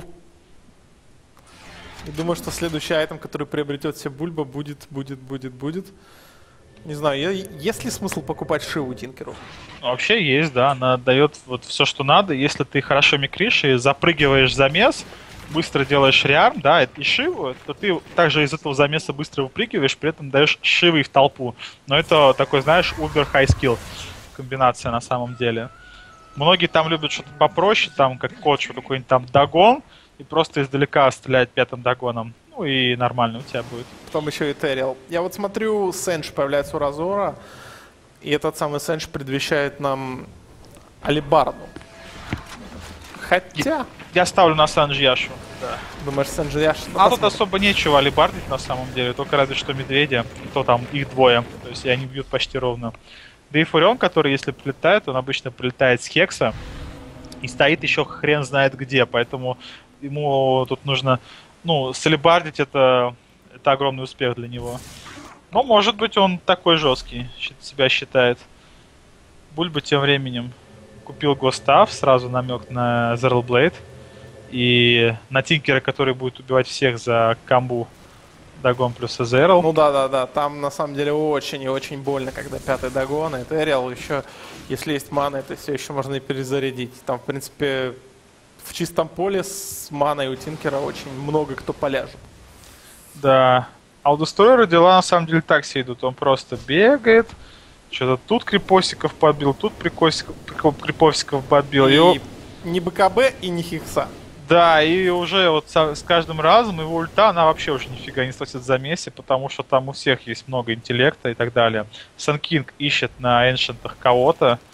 И думаю, что следующий айтем, который приобретет себе Бульба, будет, будет, будет, будет. Не знаю, я, есть ли смысл покупать Шиву Тинкеру? Ну, вообще есть, да. Она дает вот все, что надо. Если ты хорошо микришь и запрыгиваешь замес, быстро делаешь реарм, да, и Шиву, то ты также из этого замеса быстро выпрыгиваешь, при этом даешь Шивы в толпу. Но это такой, знаешь, убер high skill комбинация на самом деле. Многие там любят что-то попроще, там, как коч, какой-нибудь там дагон, и просто издалека стрелять пятым дагоном. Ну и нормально у тебя будет. Потом еще и Терриал. Я вот смотрю, Сэндж появляется у Разора, и этот самый Сэндж предвещает нам Алибарду. Хотя... Я ставлю на Санджи Яшу. Да. Думаешь, Санджи Яшу? Ну, а тут особо нечего алибардить на самом деле, только разве что медведя, и то там их двое, то есть и они бьют почти ровно. Да и Фурион, который если прилетает, он обычно прилетает с Хекса и стоит еще хрен знает где, поэтому ему тут нужно, ну, салибардить это, это огромный успех для него. Но может быть он такой жесткий, себя считает. Бульба тем временем купил Гостав, сразу намек на Zerl Blade. И на Тинкера, который будет убивать всех за камбу Дагон плюс Эзерл. Ну да, да, да. Там на самом деле очень и очень больно, когда пятый Дагон, и Терриал еще, если есть мана, это все еще можно и перезарядить. Там, в принципе, в чистом поле с маной у Тинкера очень много кто поляжет. Да. А у Дестройера дела на самом деле так себе идут. Он просто бегает, что-то тут крипосиков подбил, тут прикосиков, крипосиков подбил. И Его... ни БКБ, и ни Хикса. Да, и уже вот с каждым разом его ульта, она вообще уже нифига не сносит в замесе, потому что там у всех есть много интеллекта и так далее. Сан Кинг ищет на эншентах кого-то,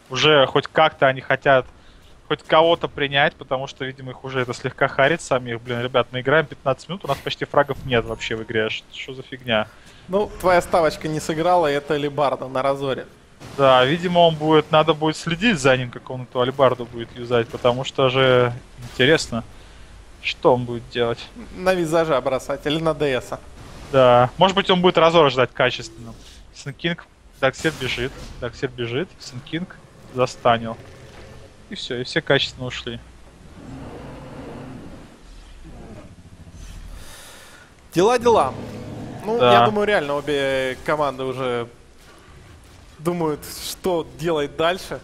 Уже хоть как-то они хотят хоть кого-то принять, потому что, видимо, их уже это слегка харит самих. Блин, ребят, мы играем пятнадцать минут, у нас почти фрагов нет вообще в игре. Что за фигня? Ну, твоя ставочка не сыграла, и это Алибарда на разоре. Да, видимо, он будет, надо будет следить за ним, как он эту алибарду будет юзать, потому что же интересно, что он будет делать. На визажа бросать или на ДСа. Да, может быть, он будет разор ждать качественно. Сенкинг, Дарксет бежит, Дарксет бежит, Сенкинг застанил. И все, и все качественно ушли. Дела-дела. Ну, Да. я думаю, реально обе команды уже думают, что делать дальше.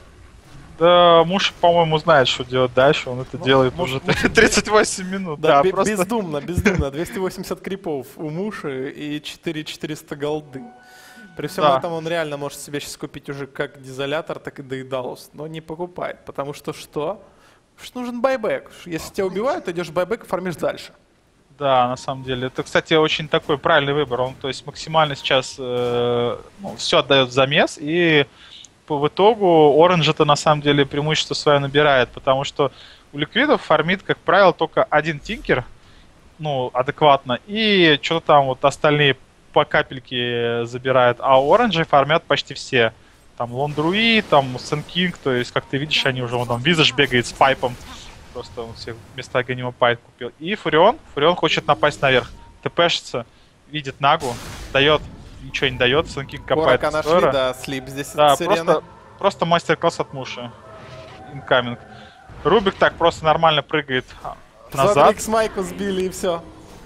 Да, муж, по-моему, знает, что делать дальше. Он это Ну, делает муж- уже муж- тридцать восемь минут. Да, Да, бе- просто... бездумно, бездумно. двести восемьдесят крипов у Муши и четыре тысячи четыреста голды. При всем Да. этом он реально может себе сейчас купить уже как Дизолятор, так и Дейдалус, но не покупает, потому что что? Что нужен байбек. Если тебя убивают, ты идешь в байбек и фармишь дальше. Да, на самом деле. Это, кстати, очень такой правильный выбор. Он, то есть, максимально сейчас э, ну, все отдает в замес, и по в итогу Оранж это на самом деле преимущество свое набирает, потому что у ликвидов фармит, как правило, только один тинкер, ну, адекватно, и что-то там вот остальные по капельке забирают, а у Оранжей фармят почти все. Там Лондруи, там Сенкинг, то есть, как ты видишь, они уже, вон там Визаж бегает с пайпом, просто он всех вместо Ганима Пайп купил. И Фурион, Фурион хочет напасть наверх, ТПшится, видит Нагу, дает, ничего не дает, Сенкинг копает. Корока нашли, Сора. да, слип здесь Да, от Сирены. просто, просто мастер-класс от Муши. Инкаминг. Рубик так просто нормально прыгает назад. Смотри, Икс-Майку сбили и все.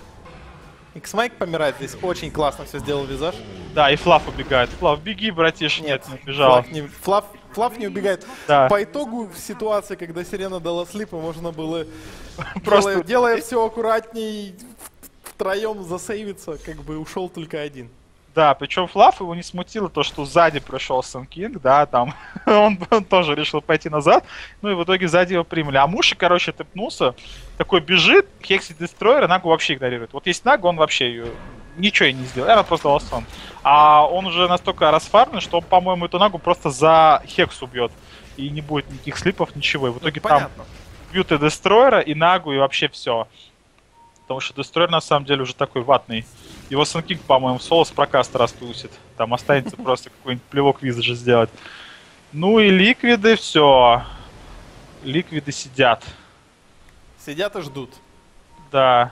Икс-Майк помирает здесь, очень классно все сделал Визаж. Да, и Флаф убегает. Флаф, беги, братиш. Нет, не убежал. Флаф не, Флаф, Флаф не убегает. Да. По итогу в ситуации, когда Сирена дала слипа, можно было, Просто- делая, делая все аккуратней, в- втроем засейвиться, как бы ушел только один. Да, причем Флаф его не смутило то, что сзади пришел Сенкинг, да, там он, он тоже решил пойти назад, ну и в итоге сзади его приняли. А Муши, короче, тыпнулся, такой бежит, Хекси Дестройер, Нагу вообще игнорирует. Вот есть Нага, он вообще ее ничего и не сделал, она просто лосон. А он уже настолько расфармлен, что он, по-моему, эту Нагу просто за Хекс убьет. И не будет никаких слипов, ничего. И в итоге там Понятно. бьют и Дестройера, и Нагу, и вообще все. Потому что Дестройер на самом деле уже такой ватный. Его Сенкинг, по-моему, соло с прокаста растусит. Там останется просто какой-нибудь плевок Визаджа сделать. Ну и ликвиды, все. Ликвиды сидят. Сидят и ждут. Да.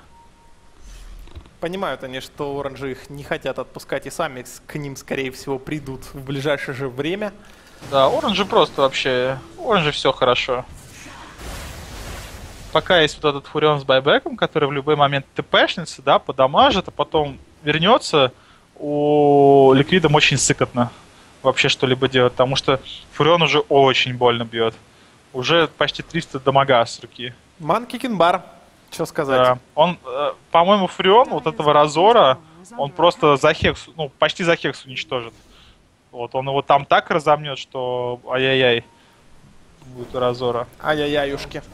Понимают они, что оранжи их не хотят отпускать, и сами с- к ним, скорее всего, придут в ближайшее же время. Да, Оранжи просто вообще... Оранжи все хорошо. Пока есть вот этот Фурион с байбеком, который в любой момент тпшнется, да, подамажит, а потом вернется, у Ликвидом очень сыкотно вообще что-либо делать, потому что Фурион уже очень больно бьет. Уже почти триста дамага с руки. Манки Кинбар, что сказать. Да. Он, э, по-моему, Фурион вот этого Разора, он просто за Хекс, ну, почти за Хекс уничтожит. Вот, он его там так разомнет, что ай-яй-яй будет у Разора. Ай-яй-яюшки.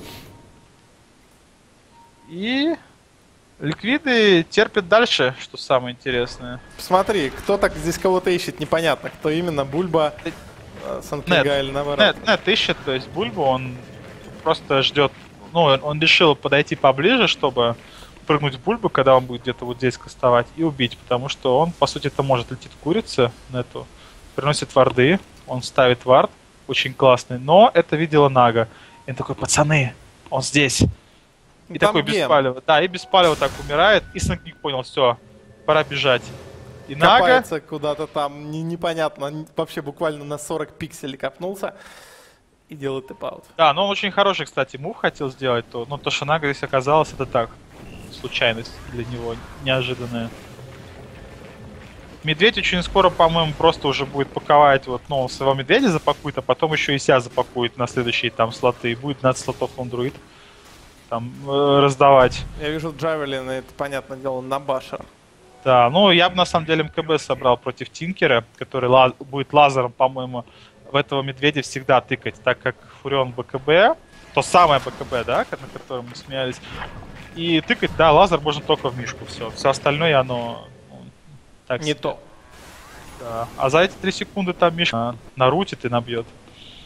И ликвиды терпят дальше, что самое интересное. Посмотри, кто так здесь кого-то ищет, непонятно. Кто именно, Бульба, э, Санкинга или наоборот. Нет, нет, ищет, то есть Бульбу, он просто ждет, ну, он- он решил подойти поближе, чтобы прыгнуть в Бульбу, когда он будет где-то вот здесь кастовать, и убить, потому что он, по сути, это может летит курица на эту, приносит варды, он ставит вард, очень классный, но это видела Нага. И он такой, пацаны, он здесь. И Там такой гем. беспалево. Да, и беспалево так умирает. И Сенкинг понял, все, пора бежать. И Нага... Копается куда-то там, не- непонятно, н- вообще буквально на сорок пикселей копнулся и делает тэп-аут. Да, но он очень хороший, кстати, мув хотел сделать. То, но то, что Нага здесь оказалось, это так. Случайность для него, неожиданная. Медведь очень скоро, по-моему, просто уже будет паковать, вот, ну, своего медведя запакует, а потом еще и себя запакует на следующие там слоты. И будет двенадцать слотов он друид там э, раздавать. Я вижу Джавелин, это, понятное дело, на башер. Да, ну я бы на самом деле МКБ собрал против Тинкера, который ла- будет лазером, по-моему, в этого медведя всегда тыкать, так как Фурион БКБ, то самое БКБ, да, ко- на котором мы смеялись. И тыкать, да, лазер можно только в мишку, все. Все остальное оно ну, так Не себе. то. Да. А за эти три секунды там мишка нарутит и набьет.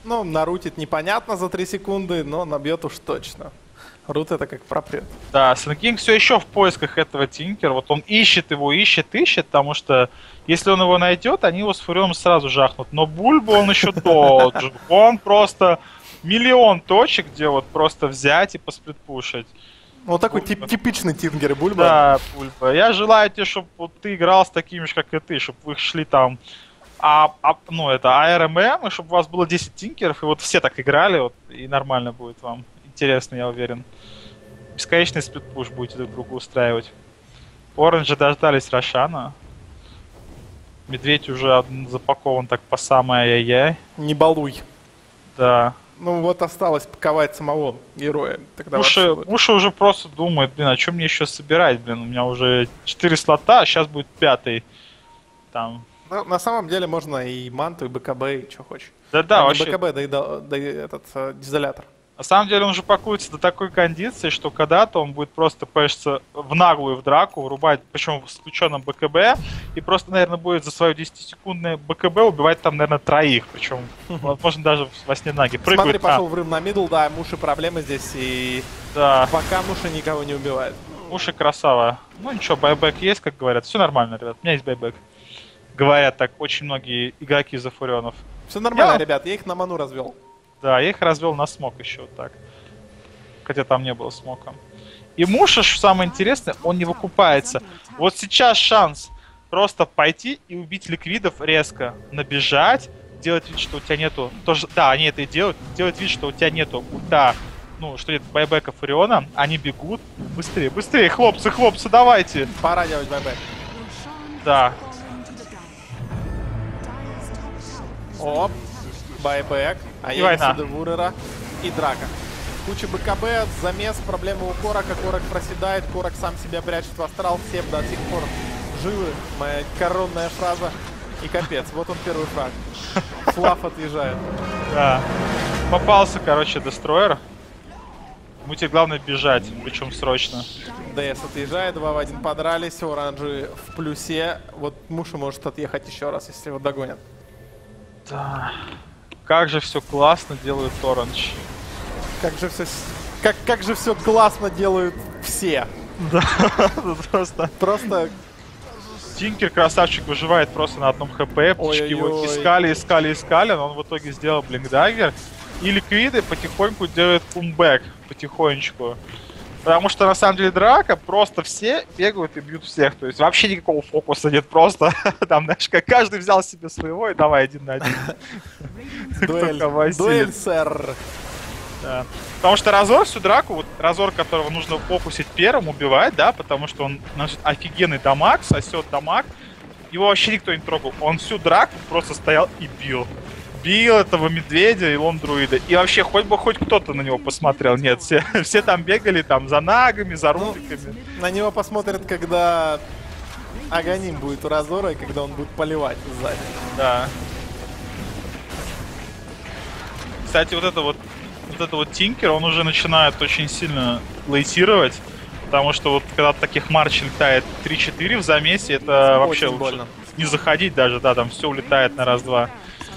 Ну, нарутит непонятно за три секунды, но набьет уж точно. Рут это как пропрет. Да, Сенкинг все еще в поисках этого Тинкера. Вот он ищет его, ищет, ищет, потому что если он его найдет, они его с Фурионом сразу жахнут. Но Бульбу он еще тот же. Он просто миллион точек, где вот просто взять и посплитпушить. Вот такой тип, типичный Тингер и Бульба. Да, Бульба. Я желаю тебе, чтобы вот ты играл с такими же, как и ты, чтобы вы шли там, а, а, ну, это АРММ, и чтобы у вас было десять Тинкеров, и вот все так играли, вот, и нормально будет вам. Интересно, я уверен. Бесконечный сплитпуш будете друг другу устраивать. Оранжи дождались Рошана. Медведь уже запакован так по самое ай-яй-яй. Не балуй. Да. Ну вот осталось паковать самого героя. Тогда Муша, Муша уже просто думает, блин, а что мне еще собирать, блин, у меня уже четыре слота, а сейчас будет пятый. Там. Ну, на самом деле можно и манту, и БКБ, и что хочешь. Да-да, а вообще. Не БКБ, да и, да, да и этот э, дизолятор. На самом деле он уже пакуется до такой кондиции, что когда-то он будет просто пэшиться в наглую в драку, врубать, причем с включенным БКБ, и просто, наверное, будет за свое десятисекундное БКБ убивать там, наверное, троих, причем, возможно, даже во сне наги. Прыгают. Смотри, пошел врыв на мидл, да, Муши проблемы здесь, и да. Пока Муши никого не убивает. Муши красава. Ну ничего, байбек есть, как говорят, все нормально, ребят, у меня есть байбек. Говорят так очень многие игроки за Фурионов. Все нормально, я... ребят, я их на ману развел. Да, я их развел на смок еще вот так. Хотя там не было смока. И Муша, что самое интересное, он не выкупается. Вот сейчас шанс просто пойти и убить ликвидов резко. Набежать, делать вид, что у тебя нету... Тоже, да, они это и делают. Делать вид, что у тебя нету ульта, ну, что нет байбека Фуриона. Они бегут. Быстрее, быстрее, хлопцы, хлопцы, давайте. Пора делать байбек. Да. Оп. Байбек, а и я сюда Вурера и драка. Куча БКБ, замес, проблемы у Корака, Корак проседает, Корак сам себя прячет в астрал, всем до сих пор живы, моя коронная фраза. И капец, вот он первый фраг. Флаф отъезжает. Да. Попался, короче, дестройер. Ему тебе главное бежать, причем срочно. ДС отъезжает, два в один подрались, оранжи в плюсе. Вот Муша может отъехать еще раз, если его догонят. Да. Как же все классно делают Оранж. Как же все, как, как же все классно делают все. Да, просто. Просто. Тинкер, красавчик, выживает просто на одном хп. Птички его искали, искали, искали, но он в итоге сделал блинкдаггер. И ликвиды потихоньку делают кумбэк, потихонечку. Потому что на самом деле драка, просто все бегают и бьют всех. То есть вообще никакого фокуса нет, просто там, знаешь, как каждый взял себе своего и давай один на один. Дуэль, дуэль, сэр. Да. Потому что Разор всю драку, вот Разор, которого нужно фокусить первым, убивать, да, потому что он наносит офигенный дамаг, сосет дамаг. Его вообще никто не трогал. Он всю драку просто стоял и бил. Бил этого медведя и лом-друида. И вообще, хоть бы хоть кто-то на него посмотрел. Нет, все, все там бегали там за нагами, за рубиками. Ну, на него посмотрят, когда Аганим будет у Разора, и когда он будет поливать сзади. Да. Кстати, вот это вот, вот это вот Тинкер, он уже начинает очень сильно лейтировать. Потому что вот когда таких марч летает три-четыре в замесе, это очень вообще лучше больно. Не заходить даже, да, там все улетает на раз-два.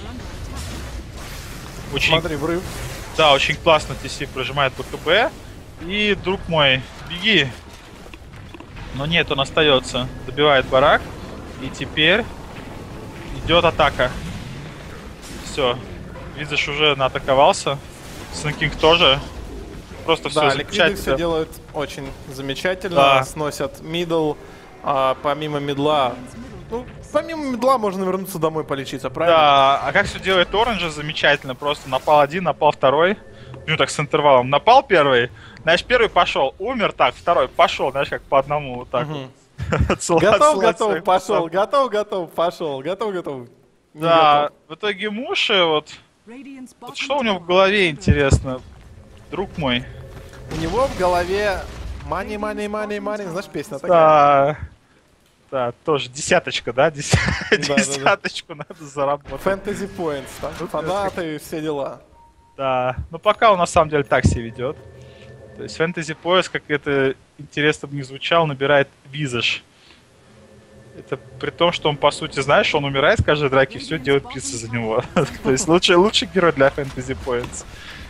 Очень, Смотри, врыв. Да, очень классно ти си прожимает БКБ. И, друг мой, беги. Но нет, он остается. Добивает барак. И теперь идет атака. Все. Видишь, уже наатаковался. Снэкинг тоже. Просто все да, замечательно. Ликвиды все делают очень замечательно. Да. Сносят мидл. А помимо мидла... Ну, помимо медла можно вернуться домой полечиться, правильно? Да, а как все делает Оранжа, замечательно. Просто напал один, напал второй. Ну так с интервалом. Напал первый, знаешь, первый пошел, умер, так, второй пошел, знаешь, как по одному вот так. Готов, готов, пошел, готов, готов, пошел, готов, готов. Да, в итоге Муши, вот, вот что у него в голове, интересно, друг мой. У него в голове money, money, money, money, знаешь, песня такая? Да. Да, тоже десяточка, да? Дес... Да десяточку да, да. Надо заработать. Fantasy points, там, фанаты и все дела. Да, но пока он на самом деле так себя ведет. То есть Fantasy Points, как это интересно бы не звучало, набирает визаж. Это при том, что он, по сути, знаешь, он умирает в каждой драке, все делает пицца за него. То есть лучший, лучший герой для Fantasy Points.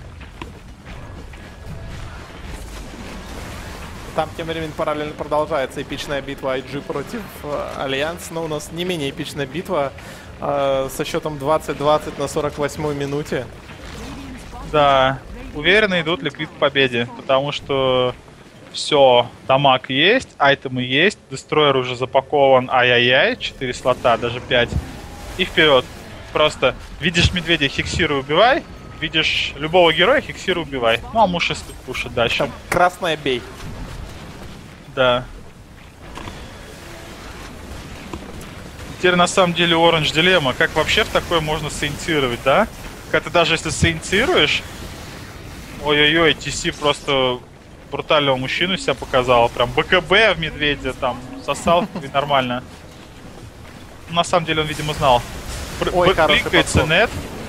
Там тем временем параллельно продолжается эпичная битва ай джи против э, Альянс, но у нас не менее эпичная битва э, со счетом двадцать двадцать на сорок восьмой минуте. Да, уверенно идут Liquid к победе, потому что все, дамаг есть, айтемы есть, дестройер уже запакован, ай-яй-яй, четыре слота, даже пять, и вперед. Просто видишь медведя, хексируй, убивай, видишь любого героя, хексируй, убивай. Ну а муж если пушит дальше. Красная бей. Да. Теперь на самом деле Orange дилемма. Как вообще в такое можно синициировать, да? Когда ты даже если синицируешь, ой-ой-ой, ти си просто брутального мужчину себя показал. Прям БКБ в медведя там сосал и нормально. На самом деле он, видимо, знал. Ой, Бликается нет.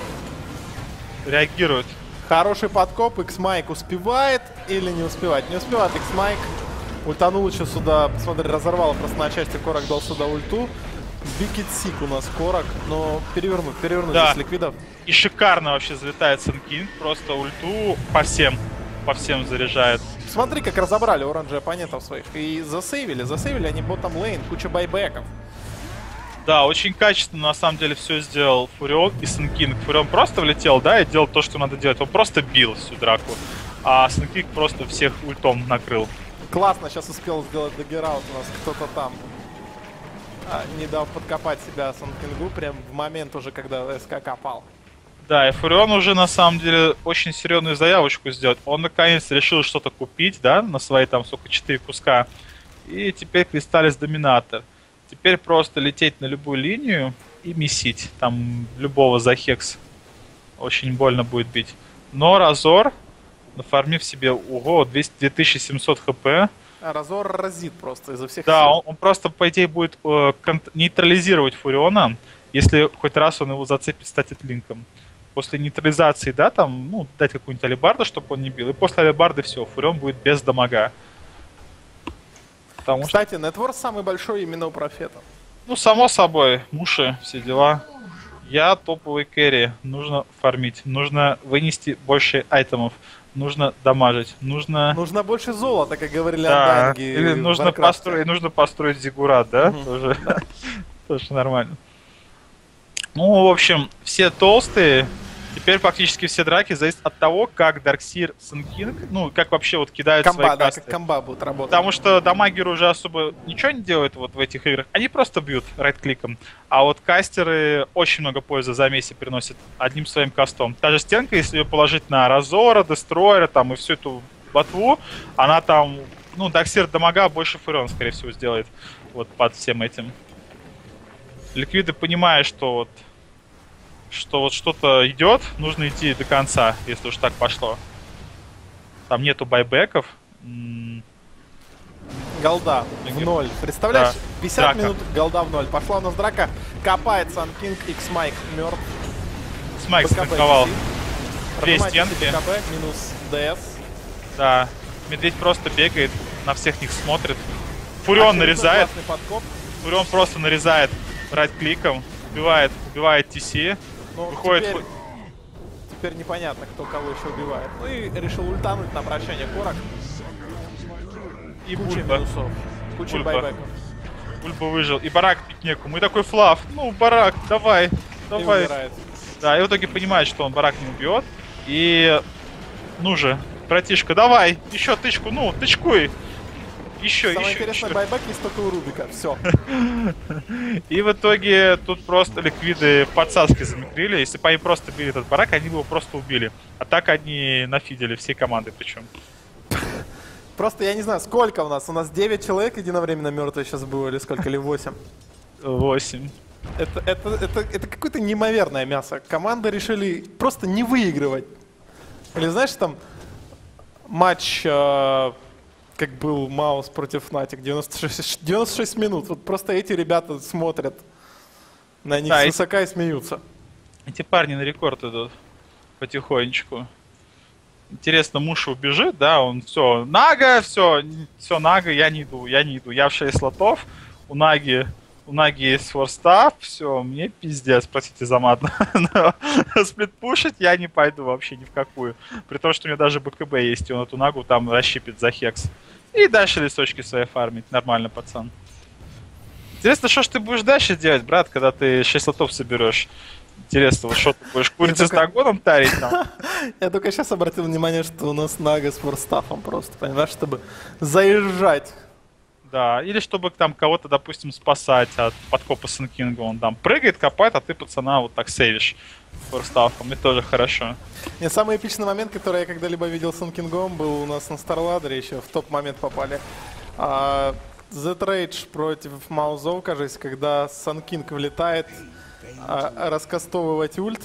Реагирует. Хороший подкоп. X-Mike успевает или не успевает? Не успевает X-Mike. Ультанул еще сюда, посмотри, разорвал просто на части. Корок дал сюда ульту. Бикет Сик у нас Корок, но перевернут, перевернут да. здесь Ликвидов. И шикарно вообще залетает Сенкинг, просто ульту по всем, по всем заряжает. Смотри, как разобрали оранжи оппонентов своих и засейвили, засейвили они ботом лейн, куча байбеков. Да, очень качественно на самом деле все сделал Фурион и Сенкинг. Фурион просто влетел, да, и делал то, что надо делать. Он просто бил всю драку, а Сенкинг просто всех ультом накрыл. Классно сейчас успел сделать даггераут у нас кто-то там, а, не дав подкопать себя Сенкингу прям в момент уже, когда СК копал. Да, и Фурион уже на самом деле очень серьезную заявочку сделать. Он наконец решил что-то купить, да, на свои там, сколько, четыре куска. И теперь Кристаллис Доминатор. Теперь просто лететь на любую линию и месить. Там любого за хекс. Очень больно будет бить. Но Разор, нафармив себе, ого, две тысячи семьсот хп. А Разор разит просто изо всех Да, сил. он, он просто, по идее, будет э, нейтрализировать Фуриона, если хоть раз он его зацепит статит линком. После нейтрализации, да, там, ну, дать какую-нибудь алебарду, чтобы он не бил. И после алебарды все, Фурион будет без дамага. Потому Кстати, нетворс самый большой именно у Профета. Ну, само собой, муши, все дела. Я топовый кэрри, нужно фармить, нужно вынести больше айтемов, нужно дамажить, нужно... Нужно больше золота, как говорили Да, андайнги. или нужно построить, нужно построить зиггурат, да? Угу. Тоже, тоже нормально. Ну, в общем, все толстые. Теперь практически все драки зависят от того, как Дарксир, Сенкинг, ну, как вообще вот кидают комба, свои да, касты. как комба будет работать. Потому что дамагеры уже особо ничего не делают вот в этих играх. Они просто бьют райт-кликом. А вот кастеры очень много пользы за месяц приносят одним своим кастом. Та же стенка, если ее положить на Разора, Дестройера там и всю эту ботву, она там, ну, Дарксир дамага больше Фурион, скорее всего, сделает вот под всем этим. Ликвиды, понимая, что вот что вот что-то идет, нужно идти до конца, если уж так пошло. Там нету байбеков. Голда в ноль. Представляешь, да. пятьдесят Драка. минут голда в ноль. Пошла у нас драка. Копает Сенкинг, X-Mike мертв. Смайк станковал две Прожимайте стенки. БКБ, минус ДС. Да. Медведь просто бегает, на всех них смотрит. Фурион Очередной нарезает. классный подкоп. Фурион просто нарезает райт-кликом. Убивает, убивает ти си. Но Выходит... теперь, теперь непонятно, кто кого еще убивает. Ну и решил ультануть на прощание Корок. И Куча Бульба. минусов. Куча Бульба. байбеков. Бульба выжил. И Барак пить некому. И такой Флав. Ну, Барак, давай. И Давай. умирает. Да, и в итоге понимает, что он Барак не убьет. И... Ну же, братишка, давай. Еще тычку. Ну, тычкуй. Еще, Самое еще, интересное, еще. байбек есть только у Рубика. Все. И в итоге тут просто ликвиды подсадки замикрили. Если бы они просто били этот барак, они бы его просто убили. А так они нафидели всей команды причем. Просто я не знаю, сколько у нас. У нас девять человек единовременно мертвые сейчас было, или сколько, или восемь. восемь. Это, это, это, это какое-то неимоверное мясо. Команды решили просто не выигрывать. Или знаешь, там матч, э, как был Маус против Fnatic, девяносто шесть, девяносто шесть минут. Вот просто эти ребята смотрят на них Да, свысока и смеются. Эти парни на рекорд идут потихонечку. Интересно, Муша убежит, да, он все, Нага, все, все, Нага, я не иду, я не иду. Я в шесть слотов, у Наги у Наги есть форстав, все, мне пиздец, простите за мат. Сплитпушить я не пойду вообще ни в какую. При том, что у меня даже БКБ есть, и он эту Нагу там расщипит за хекс. И дальше листочки свои фармить. Нормально, пацан. Интересно, что ж ты будешь дальше делать, брат, когда ты шесть лотов соберешь? Интересно, вот что ты будешь курицей с нагоном тарить там? Я только сейчас обратил внимание, что у нас Нага с форстафом просто, понимаешь, чтобы заезжать. Да, или чтобы там кого-то, допустим, спасать от подкопа Сэн Кинга. Он там прыгает, копает, а ты пацана вот так сейвишь форстафом. И тоже хорошо. Не, самый эпичный момент, который я когда-либо видел с Сэн Кингом, был у нас на Старладере, еще в топ-момент попали. А, Z-Rage против Маузов, кажется, когда Сэн Кинг влетает а, раскастовывать ульт.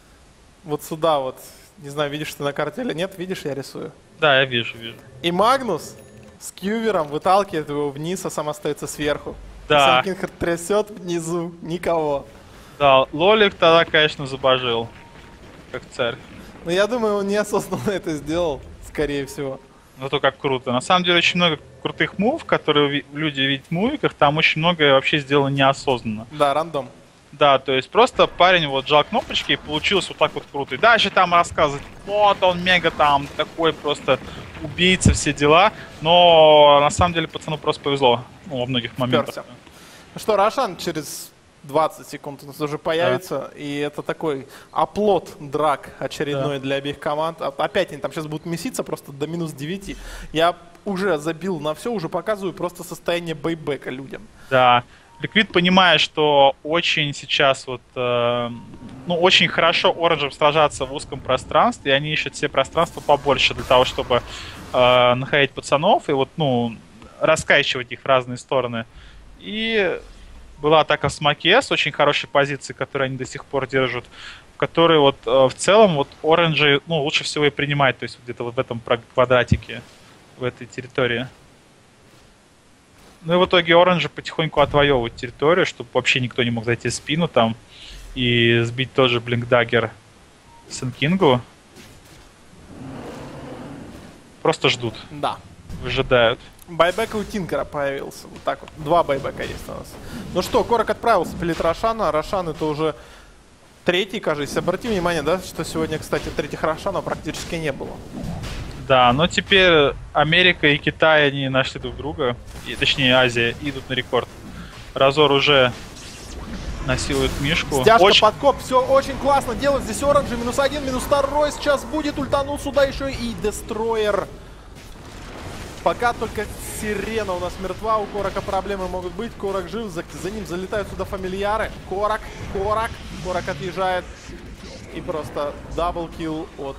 Вот сюда вот. Не знаю, видишь ты на карте или нет. Видишь, я рисую. Да, я вижу, вижу. И Магнус с кьювером выталкивает его вниз, а сам остается сверху. Да. Сэн Кинг трясет внизу. Никого. Да, Лолик тогда, конечно, забожил. Как царь. Но я думаю, он неосознанно это сделал, скорее всего. Зато как круто. На самом деле очень много крутых мув, которые люди видят в мувиках. Там очень многое вообще сделано неосознанно. Да, рандом. Да, то есть просто парень вот жал кнопочки и получилось вот так вот круто. И дальше там рассказывать, вот он мега там такой просто убийца, все дела. Но на самом деле пацану просто повезло, ну, во многих моментах. Вперся. Ну что, Рошан через двадцать секунд у нас уже появится. Да. И это такой оплот драк очередной, да, для обеих команд. Опять они там сейчас будут меситься просто до минус девяти. Я уже забил на все, уже показываю просто состояние бейбека людям. Да. Liquid понимает, что очень сейчас вот, э, ну, очень хорошо оранжем сражаться в узком пространстве, и они ищут все пространства побольше для того, чтобы э, находить пацанов и вот, ну, раскачивать их в разные стороны. И была атака в смоке с очень хорошей позицией, которую они до сих пор держат, в которой вот э, в целом вот оранжи, ну, лучше всего и принимать, то есть где-то вот в этом квадратике, в этой территории. Ну и в итоге оранжи потихоньку отвоевывают территорию, чтобы вообще никто не мог зайти в спину там и сбить тоже блинкдаггер Сэн Кингу. Просто ждут. Да. Выжидают. Байбек у Тинкера появился. Вот так вот. Два байбека есть у нас. Ну что, Корок отправился пилить Рошана. Рошан это уже третий, кажется. Обрати внимание, да, что сегодня, кстати, третьих Рошанов практически не было. Да, но теперь Америка и Китай, они нашли друг друга, и, точнее Азия, идут на рекорд. Разор уже насилует Мишку. Стяжка, очень... подкоп, все очень классно делают. Здесь оранжи, минус один, минус второй. Сейчас будет, ультанул сюда еще и Дестройер. Пока только Сирена у нас мертва, у Корока проблемы могут быть. Корок жив, за, за ним залетают сюда фамильяры. Корок, Корок, Корок отъезжает. И просто даблкилл от...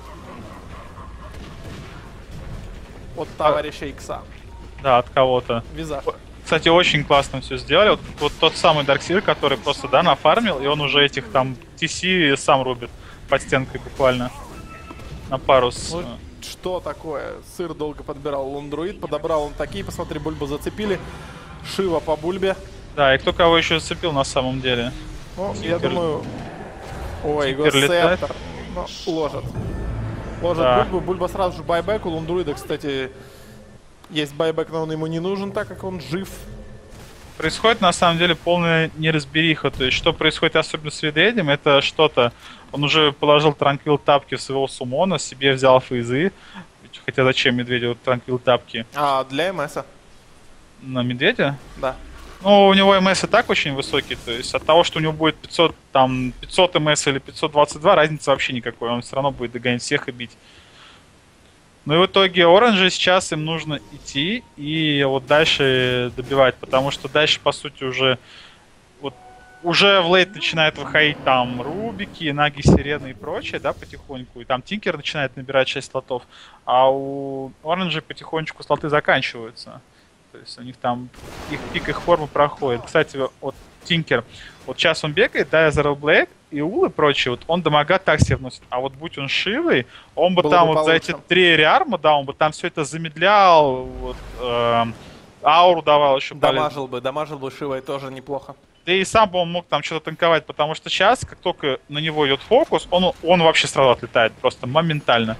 от товарища Икса. Да, от кого-то. Визаж. Кстати, очень классно все сделали. Вот, вот тот самый Дарксир, который просто, да, нафармил, и он уже этих там ти си сам рубит под стенкой буквально. На пару с... Ну, что такое? Сыр долго подбирал Лундруид, подобрал он такие, посмотри, Бульбу зацепили. Шива по Бульбе. Да, и кто кого еще зацепил на самом деле? Ну, Тинкер... я думаю... Ой, Госсептор. Ну, ложат. Ложат да. Бульбу. Бульба сразу же байбек. У Лундруида, кстати, есть байбек, но он ему не нужен, так как он жив. Происходит на самом деле полная неразбериха. То есть, что происходит особенно с Видредем, это что-то. Он уже положил транквил тапки в своего суммона, себе взял фейзы. Хотя зачем медведю транквил тапки? А, для МСа. На медведя? Да. Ну, у него МС и так очень высокий, то есть от того, что у него будет пятьсот, там, пятьсот МС или пятьсот двадцать два, разницы вообще никакой, он все равно будет догонять всех и бить. Ну и в итоге оранжи сейчас им нужно идти и вот дальше добивать, потому что дальше, по сути, уже вот уже в лейт начинает выходить там Рубики, Наги, Сирены и прочее, да, потихоньку, и там Тинкер начинает набирать шесть слотов, а у оранжей потихонечку слоты заканчиваются. То есть у них там их пик, их форма проходит. Кстати, вот Тинкер, вот сейчас он бегает, да, Zero Blade и Ул и прочее, вот он дамага так себе вносит. А вот будь он Шивой, он бы Было там бы вот получше. За эти три реарма, да, он бы там все это замедлял, вот, э, ауру давал еще. Дамажил бы, дамажил бы Шивой тоже неплохо. Да и сам бы он мог там что-то танковать, потому что сейчас, как только на него идет фокус, он, он вообще сразу отлетает, просто моментально.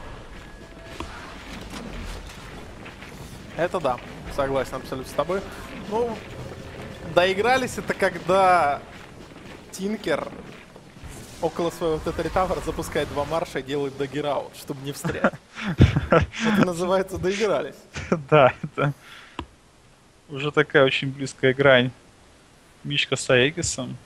Это да. Согласен абсолютно с тобой. Ну, доигрались, это когда Тинкер около своего Tether Tower запускает два марша и делает даггер-аут, чтобы не встрять. Это называется доигрались. Да, это уже такая очень близкая грань. Мишка с Аегисом.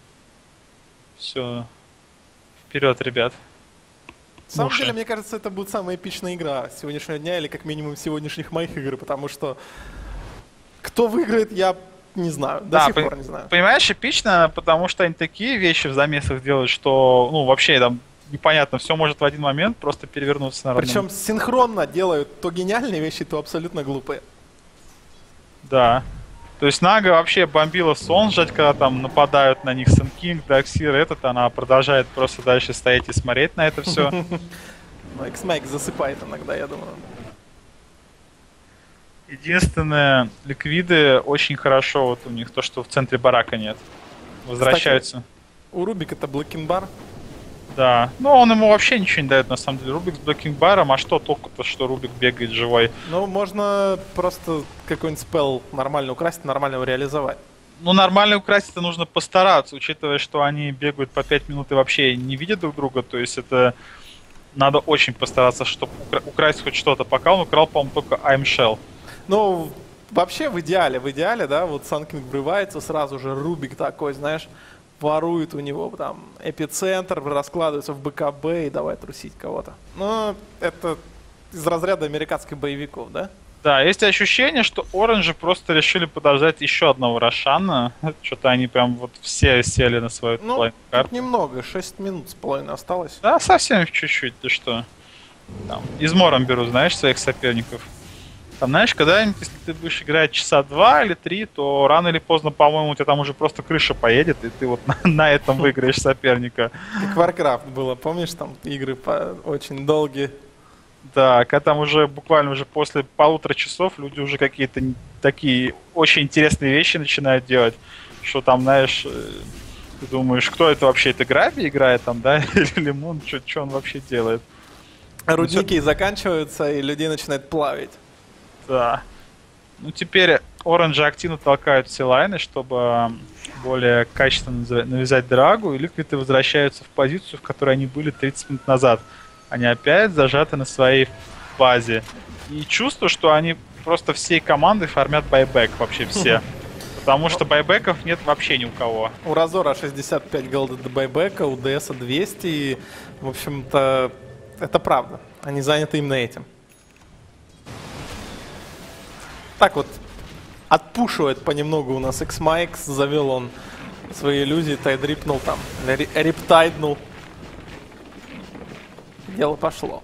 Все. Вперед, ребят. На самом Муша. деле, мне кажется, это будет самая эпичная игра сегодняшнего дня, или как минимум сегодняшних моих игр, потому что кто выиграет, я не знаю, до Да, сих пон- пор не знаю. Понимаешь, эпично, потому что они такие вещи в замесах делают, что, ну, вообще там непонятно, все может в один момент просто перевернуться на ровном. Причем синхронно делают то гениальные вещи, то абсолютно глупые. Да. То есть Нага вообще бомбила сон жать, когда там нападают на них Сэн Кинг, Даксир, этот, она продолжает просто дальше стоять и смотреть на это все. Но X-Mike засыпает иногда, я думаю. Единственное, ликвиды очень хорошо, вот у них то, что в центре барака нет. Возвращаются. У Рубик это Блэкинбар. Да. Ну, он ему вообще ничего не дает, на самом деле. Рубик с Блэкинбаром, а что толку-то, что Рубик бегает живой? Ну, можно просто какой-нибудь спелл нормально украсть, нормально его реализовать. Ну, нормально украсть это нужно постараться, учитывая, что они бегают по пять минут и вообще не видят друг друга. То есть это надо очень постараться, чтобы укра- украсть хоть что-то. Пока он украл, по-моему, только I'm Shell. Ну, вообще в идеале, в идеале, да, вот Санкинг врывается, сразу же Рубик такой, знаешь, ворует у него там эпицентр, раскладывается в БКБ и давай трусить кого-то. Ну, это из разряда американских боевиков, да? Да, есть ощущение, что Оранжи просто решили подождать еще одного Рошана. Что-то они прям вот все сели на свою Ну, половину тут карты. немного, шесть минут с половиной осталось. Да, совсем чуть-чуть, ты что. Там, измором беру, знаешь, своих соперников. Там, знаешь, когда-нибудь, если ты будешь играть часа два или три, то рано или поздно, по-моему, у тебя там уже просто крыша поедет, и ты вот на, на этом выиграешь соперника. Как Warcraft было, помнишь, там игры по очень долгие. Да, когда там уже буквально уже после полутора часов люди уже какие-то н- такие очень интересные вещи начинают делать, что там, знаешь, э, ты думаешь, кто это вообще, это Граби играет там, да, или Лимон, что он вообще делает? Рудники заканчиваются, и людей начинает плавить. Да. Ну, теперь Оранжи активно толкают все лайны, чтобы м, более качественно навя- навязать драгу, и ликвиды возвращаются в позицию, в которой они были тридцать минут назад. Они опять зажаты на своей базе. И чувство, что они просто всей командой фармят байбек, вообще все. Потому что байбеков нет вообще ни у кого. У Разора шестьдесят пять голды до байбека, у ДСа двести, и, в общем-то, это правда. Они заняты именно этим. Так вот, отпушивает понемногу у нас X-Mike, завел он свои иллюзии, тайдрипнул там, ри- рептайднул. Дело пошло.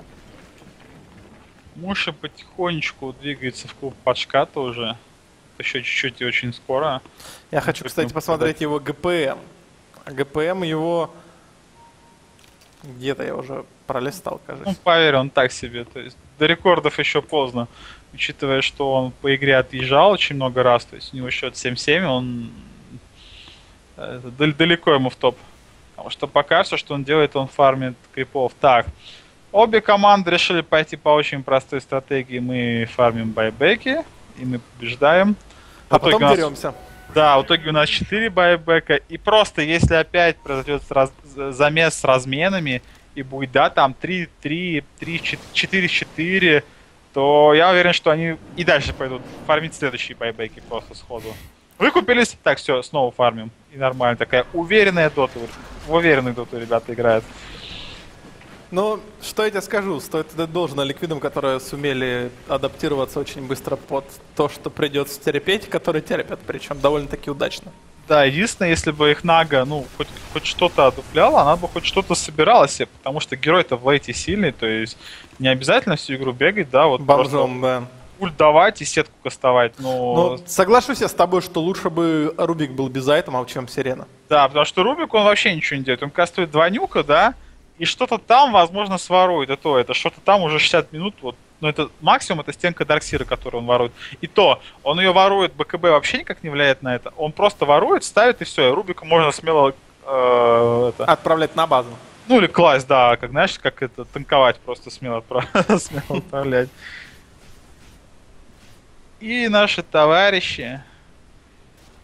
Муша потихонечку двигается в клуб Пачката уже. Еще чуть-чуть и очень скоро. Я хочу, кстати, посмотреть его ГПМ. А ГПМ его... Где-то я уже пролистал, Ну, кажется. поверь, он так себе. То есть до рекордов еще поздно. Учитывая, что он по игре отъезжал очень много раз, то есть у него счет семь-семь, он э, дал- далеко ему в топ. Потому что пока все, что он делает, он фармит крипов. Так, обе команды решили пойти по очень простой стратегии. Мы фармим байбеки, и мы побеждаем. В А итоге потом у нас- деремся. Да, в итоге у нас четыре байбека. И просто если опять произойдет раз- замес с разменами, и будет, да, там три три, три, четыре четыре, то я уверен, что они и дальше пойдут фармить следующие байбеки просто сходу. Выкупились, так, все, снова фармим. И нормально, такая уверенная дота. В уверенную доту ребята играют. Ну, что я тебе скажу, стоит отдать должное ликвидам, которые сумели адаптироваться очень быстро под то, что придется терпеть, которые терпят, причем довольно-таки удачно. Да, единственное, если бы их Нага, ну, хоть, хоть что-то одупляла, она бы хоть что-то собирала себе, потому что герой-то в лейте сильный, то есть не обязательно всю игру бегать, да, вот Бомжом, да. просто ульт давать и сетку кастовать, но... Ну, соглашусь я с тобой, что лучше бы Рубик был без айтема, чем Сирена. Да, потому что Рубик, он вообще ничего не делает, он кастует два нюка, да, и что-то там, возможно, сворует, и то, это что-то там уже шестьдесят минут, вот, но это максимум, это стенка Дарксира, которую он ворует. И то, он ее ворует, БКБ вообще никак не влияет на это. Он просто ворует, ставит и все. И Рубику можно смело э, это, Отправлять на базу. ну или класть, да, как знаешь, как это танковать просто смело, про- смело отправлять. И наши товарищи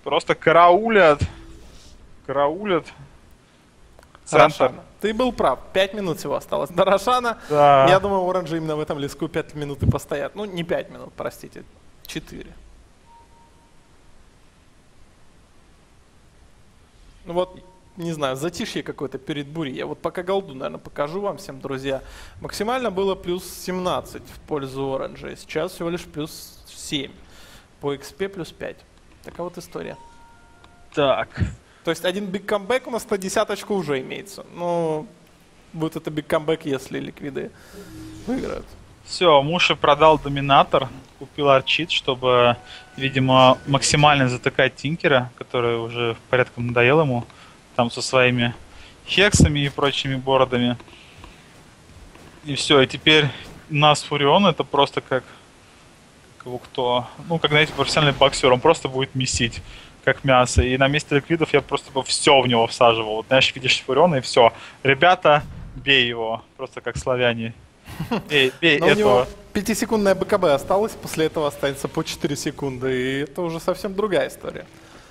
просто караулят. Караулят. Центр. Рошана. Ты был прав. Пять минут всего осталось до Рошана. Да. Я думаю, оранжи именно в этом леску пять минут и постоят. Ну, не пять минут, простите. четыре. Ну вот, не знаю, затишье какое-то перед бурей. Я вот пока голду, наверное, покажу вам всем, друзья. Максимально было плюс семнадцать в пользу оранжей. Сейчас всего лишь плюс семь. По икс пи плюс пять. Такая вот история. Так. То есть один биг камбэк у нас сто десяточку уже имеется. Ну, будет это биг камбэк, если ликвиды выиграют. Все, Муши продал доминатор, купил арчит, чтобы, видимо, максимально затыкать Тинкера, который уже порядком надоел ему, там со своими хексами и прочими бородами. И все, и теперь у нас Фурион это просто как, как его кто, ну, как, знаете, профессиональный боксер, он просто будет месить, как мясо. И на месте ликвидов я просто бы все в него всаживал. Вот, знаешь, видишь Фуриона и все. Ребята, бей его, просто как славяне. Бей, бей Но этого. у него пятисекундное БКБ осталось, после этого останется по четыре секунды, и это уже совсем другая история.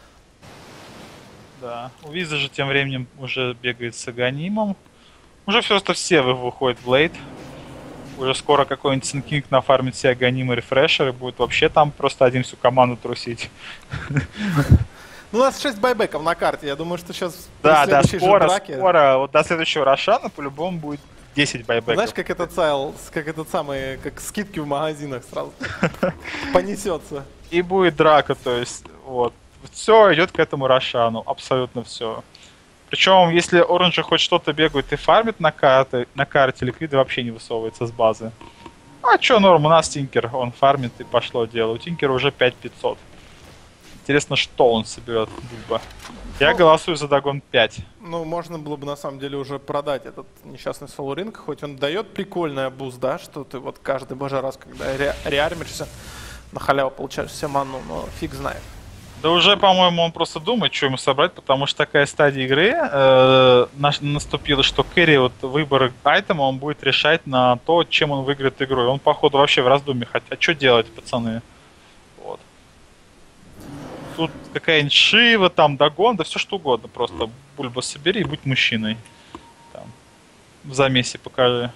Да. У Виза же тем временем уже бегает с Аганимом. Уже просто все выходят в лейт. Уже скоро какой-нибудь Синкинг нафармит все Аганимы рефрешеры, будет вообще там просто один всю команду трусить. Ну, у нас шесть байбеков на карте, я думаю, что сейчас Да, при да, следующей же скоро, драке... скоро, вот до следующего Рошана по-любому будет десять байбеков. Знаешь, как этот сайл, как этот самый, как скидки в магазинах сразу понесется. И будет драка, то есть, вот. Все идет к этому Рошану, абсолютно все. Причем, если Оранжи хоть что-то бегает и фармит на карте, на карте, ликвиды вообще не высовывается с базы. А чё, норм, у нас Тинкер, он фармит и пошло дело. У Тинкера уже пять пятьсот. Интересно, что он соберет, Бульба. Я Ну, голосую за Дагон пять. Ну, можно было бы на самом деле уже продать этот несчастный соло-ринг, хоть он дает прикольный буст, да, что ты вот каждый божий раз, когда ре реармишься, на халяву получаешь все ману, но фиг знает. Да уже, по-моему, он просто думает, что ему собрать, потому что такая стадия игры э, наш, наступила, что Кэрри вот выбор айтема он будет решать на то, чем он выиграет игру. И он, походу, вообще в раздумье, хотя, а что делать, пацаны? Вот. Тут какая-нибудь Шива, там, Дагон, да все что угодно. Просто Бульба собери и будь мужчиной. Там, в замесе покажи.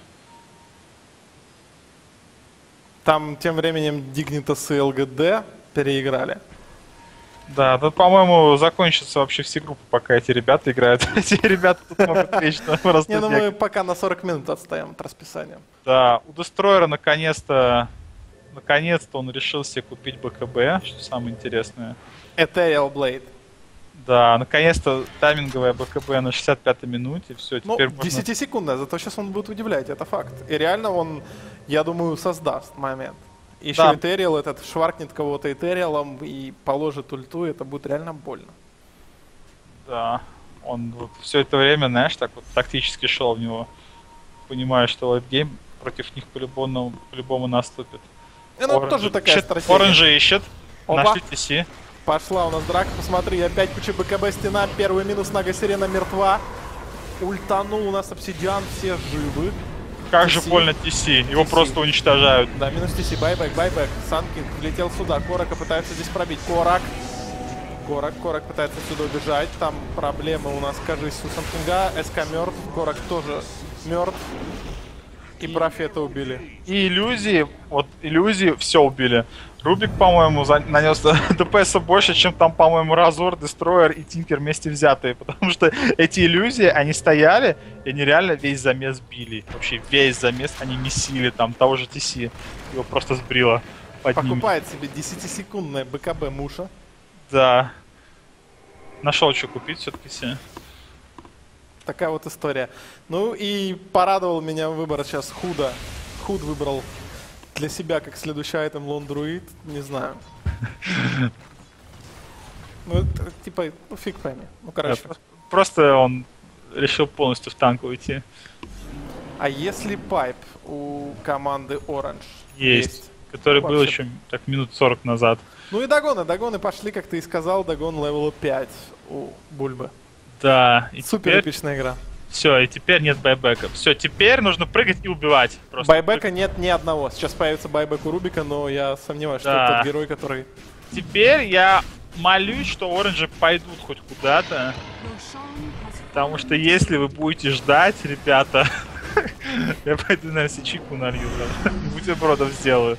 Там тем временем Дигнитас и ЛГД переиграли. Да, да, по-моему, закончится вообще все группы, пока эти ребята играют. Эти ребята тут могут вечно просто Не, ну мы бегать. пока на сорок минут отстаем от расписания. Да, у Дестройера наконец-то, наконец-то он решил себе купить БКБ, что самое интересное. Ethereal Blade. Да, наконец-то тайминговая БКБ на шестьдесят пятой минуте, все, Ну, теперь можно... десятисекундная, зато сейчас он будет удивлять, это факт. И реально он, я думаю, создаст момент. Еще Да. Этериал этот шваркнет кого-то Этериалом и положит ульту, это будет реально больно. Да, он вот все это время, знаешь, так вот тактически шел в него, понимая, что лайтгейм против них по-любому, по-любому наступит. И, ну, Оранжи тоже такая ищет, стратегия. Оранжи ищет, Опа. нашли ти си. Пошла у нас драка, посмотри, опять куча БКБ, стена, первый минус, Нага Сирена мертва. Ультанул у нас Обсидиан, все живы. Как же ти си. больно ти си, его ти си. просто уничтожают. Да, минус ти си, байбек, байбек. Санкин влетел сюда, Корака пытается здесь пробить. Корак. Корак, Корак пытается отсюда убежать. Там проблемы у нас, кажись, у Санкинга. СК мертв, Корак тоже мертв. И Профета убили. И иллюзии, вот иллюзии все убили. Рубик, по-моему, за- нанес ДПСа больше, чем там, по-моему, Разор, Дестройер и Тинкер вместе взятые. Потому что эти иллюзии, они стояли, и они реально весь замес били. Вообще весь замес они месили, там, того же ти си. Его просто сбрило под ним. Покупает себе десятисекундное БКБ Муша. Да. Нашел, что купить все-таки себе. Такая вот история. Ну и порадовал меня выбор сейчас Худа. Худ выбрал для себя как следующий айтем Лон Друид. Не знаю. Ну, это, типа, ну фиг пойми. Ну, короче. Да, просто он решил полностью в танк уйти. А если пайп у команды Orange Есть. Который был Вообще. еще так минут сорок назад. Ну и догоны, догоны пошли, как ты и сказал, догон левела пять у Бульбы. Да. И Супер теперь... эпичная игра. Все, и теперь нет байбека. Все, теперь нужно прыгать и убивать. Просто Байбека нет ни одного. Сейчас появится байбек у Рубика, но я сомневаюсь, что Да. это тот герой, который... Теперь я молюсь, что оранжи пойдут хоть куда-то. Потому что если вы будете ждать, ребята, я пойду, наверное, сечику налью, бутербродов сделаю.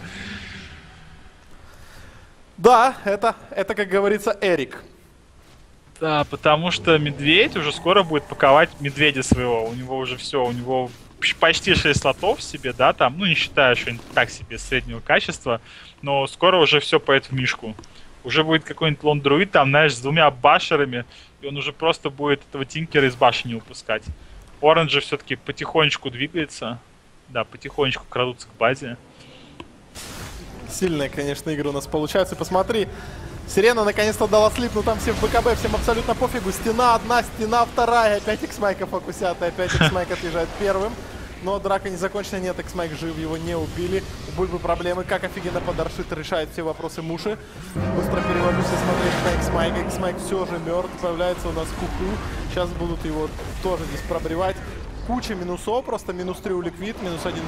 Да, это, это, как говорится, Эрик. Да, потому что медведь уже скоро будет паковать медведя своего. У него уже все, у него почти шесть слотов в себе, да, там, ну не считаю, что так себе среднего качества, но скоро уже все поедет в мишку. Уже будет какой-нибудь лондруид там, знаешь, с двумя башерами, и он уже просто будет этого тинкера из башни не упускать. Оранжи все-таки потихонечку двигается, да, потихонечку крадутся к базе. Сильная, конечно, игра у нас получается. Посмотри, Сирена наконец-то дала слип, но там все в БКБ, всем абсолютно пофигу. Стена одна, стена вторая, опять Иксмайка фокусят, и опять Иксмайк отъезжает первым. Но драка не закончена, нет, Иксмайк жив, его не убили. У Бульбы проблемы, как офигенно Подаршит решает все вопросы Муши. Быстро перевожусь и смотреть на Иксмайка. Иксмайк все же мертв, появляется у нас Куку. Сейчас будут его тоже здесь пробревать. Куча минусов, просто минус три у Ликвид, минус один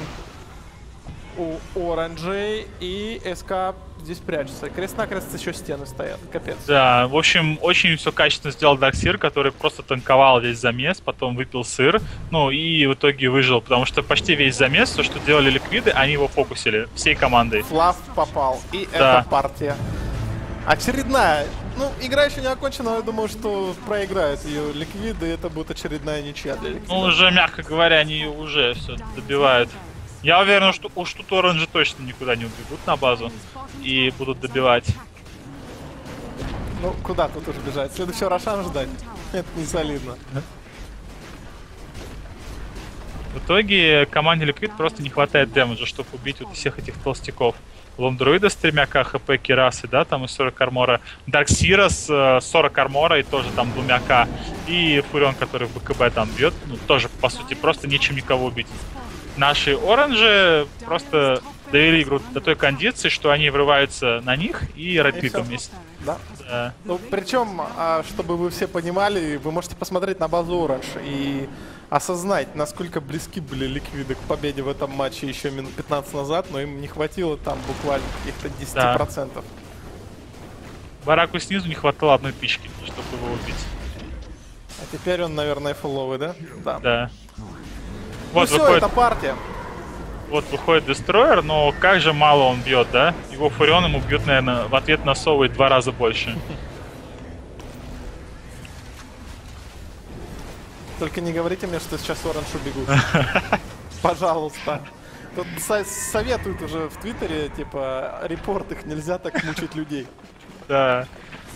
у Оранжей, и СК здесь прячется. Крест-накрест еще стены стоят. Капец. Да, в общем, очень все качественно сделал Дарксир, который просто танковал весь замес, потом выпил сыр, ну и в итоге выжил, потому что почти весь замес, то, что делали ликвиды, они его фокусили всей командой. Флаф попал, и да. эта партия очередная. Ну, игра еще не окончена, но я думаю, что проиграют ее ликвиды, и это будет очередная ничья для ликвидов. Ну, уже, мягко говоря, они уже все добивают. Я уверен, что уж тут оранжи точно никуда не убегут на базу и будут добивать. Ну, куда тут уже бежать? Следующего Рошан ждать? Это не солидно. В итоге команде Liquid просто не хватает дэмэджа, чтобы убить вот всех этих толстяков. Лондруида с тремя ка хп, Кирасы, да, там и сорок армора. Дарксира с сорок армора и тоже там двумя ка. И Фурион, который в БКБ там бьет, ну, тоже, по сути, просто нечем никого убить. Наши оранжи просто довели игру до той кондиции, что они врываются на них и рапидом вместе. Да. Да. Ну, причем, чтобы вы все понимали, вы можете посмотреть на базу Оранж и осознать, насколько близки были ликвиды к победе в этом матче еще минут пятнадцать назад, но им не хватило там буквально каких-то десяти процентов. Да. Бараку снизу не хватало одной пички, чтобы его убить. А теперь он, наверное, фулловый, да? Да. Да. Ну вот все, выходит, это партия. Вот выходит Дестройер, но как же мало он бьет, да? Его Фурион ему бьет, наверное, в ответ насовывает два раза больше. Только не говорите мне, что сейчас Оранж убегут. Пожалуйста. Тут советуют уже в Твиттере, типа, репорт их, нельзя так мучить людей. Да.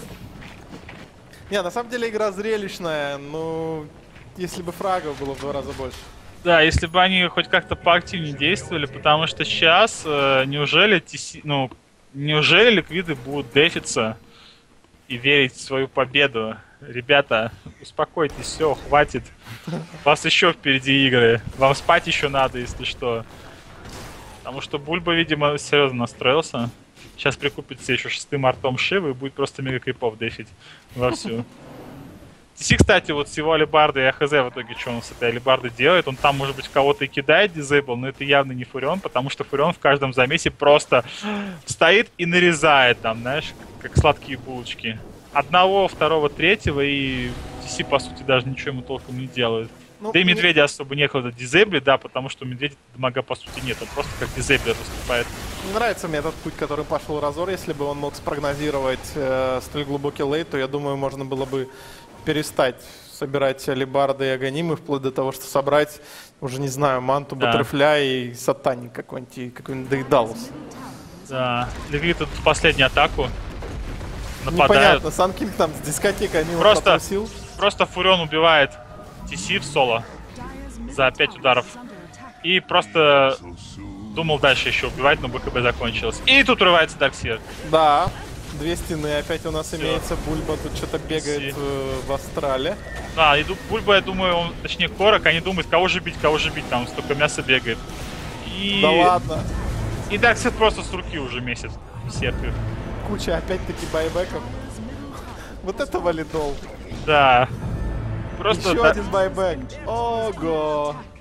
Не, на самом деле игра зрелищная, но если бы фрагов было в два раза больше. Да, если бы они хоть как-то поактивнее действовали, потому что сейчас э, неужели ти си, ну, неужели ликвиды будут дефиться и верить в свою победу? Ребята, успокойтесь, все, хватит. У вас еще впереди игры. Вам спать еще надо, если что. Потому что Бульба, видимо, серьезно настроился. Сейчас прикупится еще шестым артом Шивы и будет просто мега крипов дефить вовсю. ти си, кстати, вот с его алибардой, я хз в итоге, что он с этой алибардой делает. Он там, может быть, кого-то и кидает дизейбл, но это явно не Фурион, потому что Фурион в каждом замесе просто стоит и нарезает там, знаешь, как сладкие булочки. Одного, второго, третьего, и ти си, по сути, даже ничего ему толком не делает. Ну, да и Медведя особо некуда дизейблить, да, потому что у Медведя дамага, по сути, нет. Он просто как дизейблер выступает. Мне нравится мне этот путь, который пошел Разор. Если бы он мог спрогнозировать э, столь глубокий лейт, то, я думаю, можно было бы перестать собирать алибарды и аганимы, вплоть до того, что собрать, уже не знаю, манту, да. Баттерфля и сатаник какой-нибудь, и какой-нибудь Дейдалус. Да, Ликвид тут в последнюю атаку нападают. Непонятно, Санкинг там с дискотекой мимо просто, попросил. Просто Фурион убивает ти си в соло за пять ударов. И просто думал дальше еще убивать, но БКБ закончилось. И тут урывается Дарксир. Да. Две стены опять у нас все. Имеется. Бульба тут что-то бегает э, в астрале. Да, и Бульба, я думаю, он, точнее Корок, они думают, кого же бить, кого же бить, там столько мяса бегает. И... Да ладно. И Дарксир просто с руки уже месяц всех их. Куча опять-таки байбеков. Вот это валидол. Да. Просто еще да... один байбек. Ого.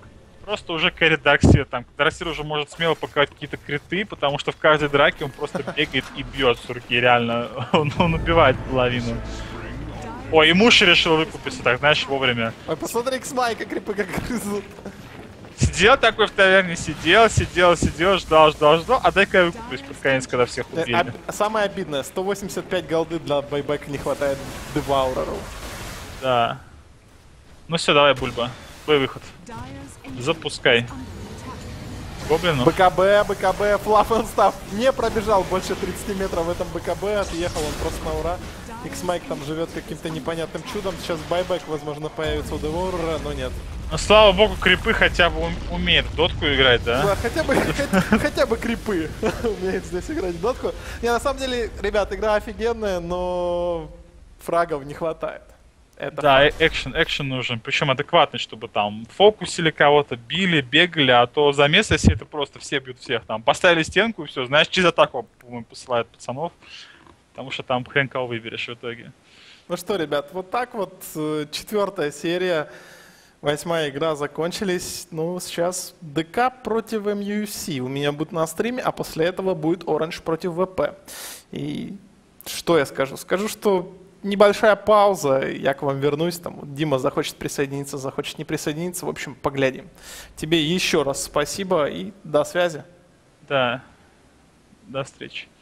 просто уже кэрри Дарксир. Там Дарксир уже может смело показать какие-то криты, потому что в каждой драке он просто бегает и бьет с руки, реально. Он, он убивает половину. Ой, и Муши решил выкупиться, так, знаешь, вовремя. Ой, посмотри, X-Майка крипы как грызут. Сидел такой в таверне, сидел, сидел, сидел, ждал, ждал, ждал, а дай-ка я выкуплюсь под конец, когда всех убили. Об... Самое обидное, сто восемьдесят пять голды для байбека не хватает девауреров. Да. Ну все, давай, Бульба. Твой выход. Запускай. Гоблину. БКБ, БКБ, Флаффенстаф не пробежал больше тридцати метров в этом БКБ, отъехал он просто на ура. X-Майк там живет каким-то непонятным чудом, сейчас байбек, возможно, появится у Девоурера, но нет. Ну, слава богу, крипы хотя бы умеют в дотку играть, да? Да, хотя бы, хотя бы крипы умеют здесь играть в дотку. Не, на самом деле, ребят, игра офигенная, но фрагов не хватает. Это да, экшен, экшен нужен, причем адекватный, чтобы там фокусили кого-то, били, бегали, а то замес, если это просто все бьют всех, там поставили стенку и все, знаешь, через атаку, по-моему, посылают пацанов, потому что там хрен кого выберешь в итоге. Ну что, ребят, вот так вот четвертая серия, восьмая игра закончились. Ну, сейчас ДК против эм ю эф си у меня будет на стриме, а после этого будет Оранж против ВП. И что я скажу? Скажу, что небольшая пауза, я к вам вернусь, там вот Дима захочет присоединиться, захочет не присоединиться, в общем, поглядим. Тебе еще раз спасибо и до связи. Да, до встречи.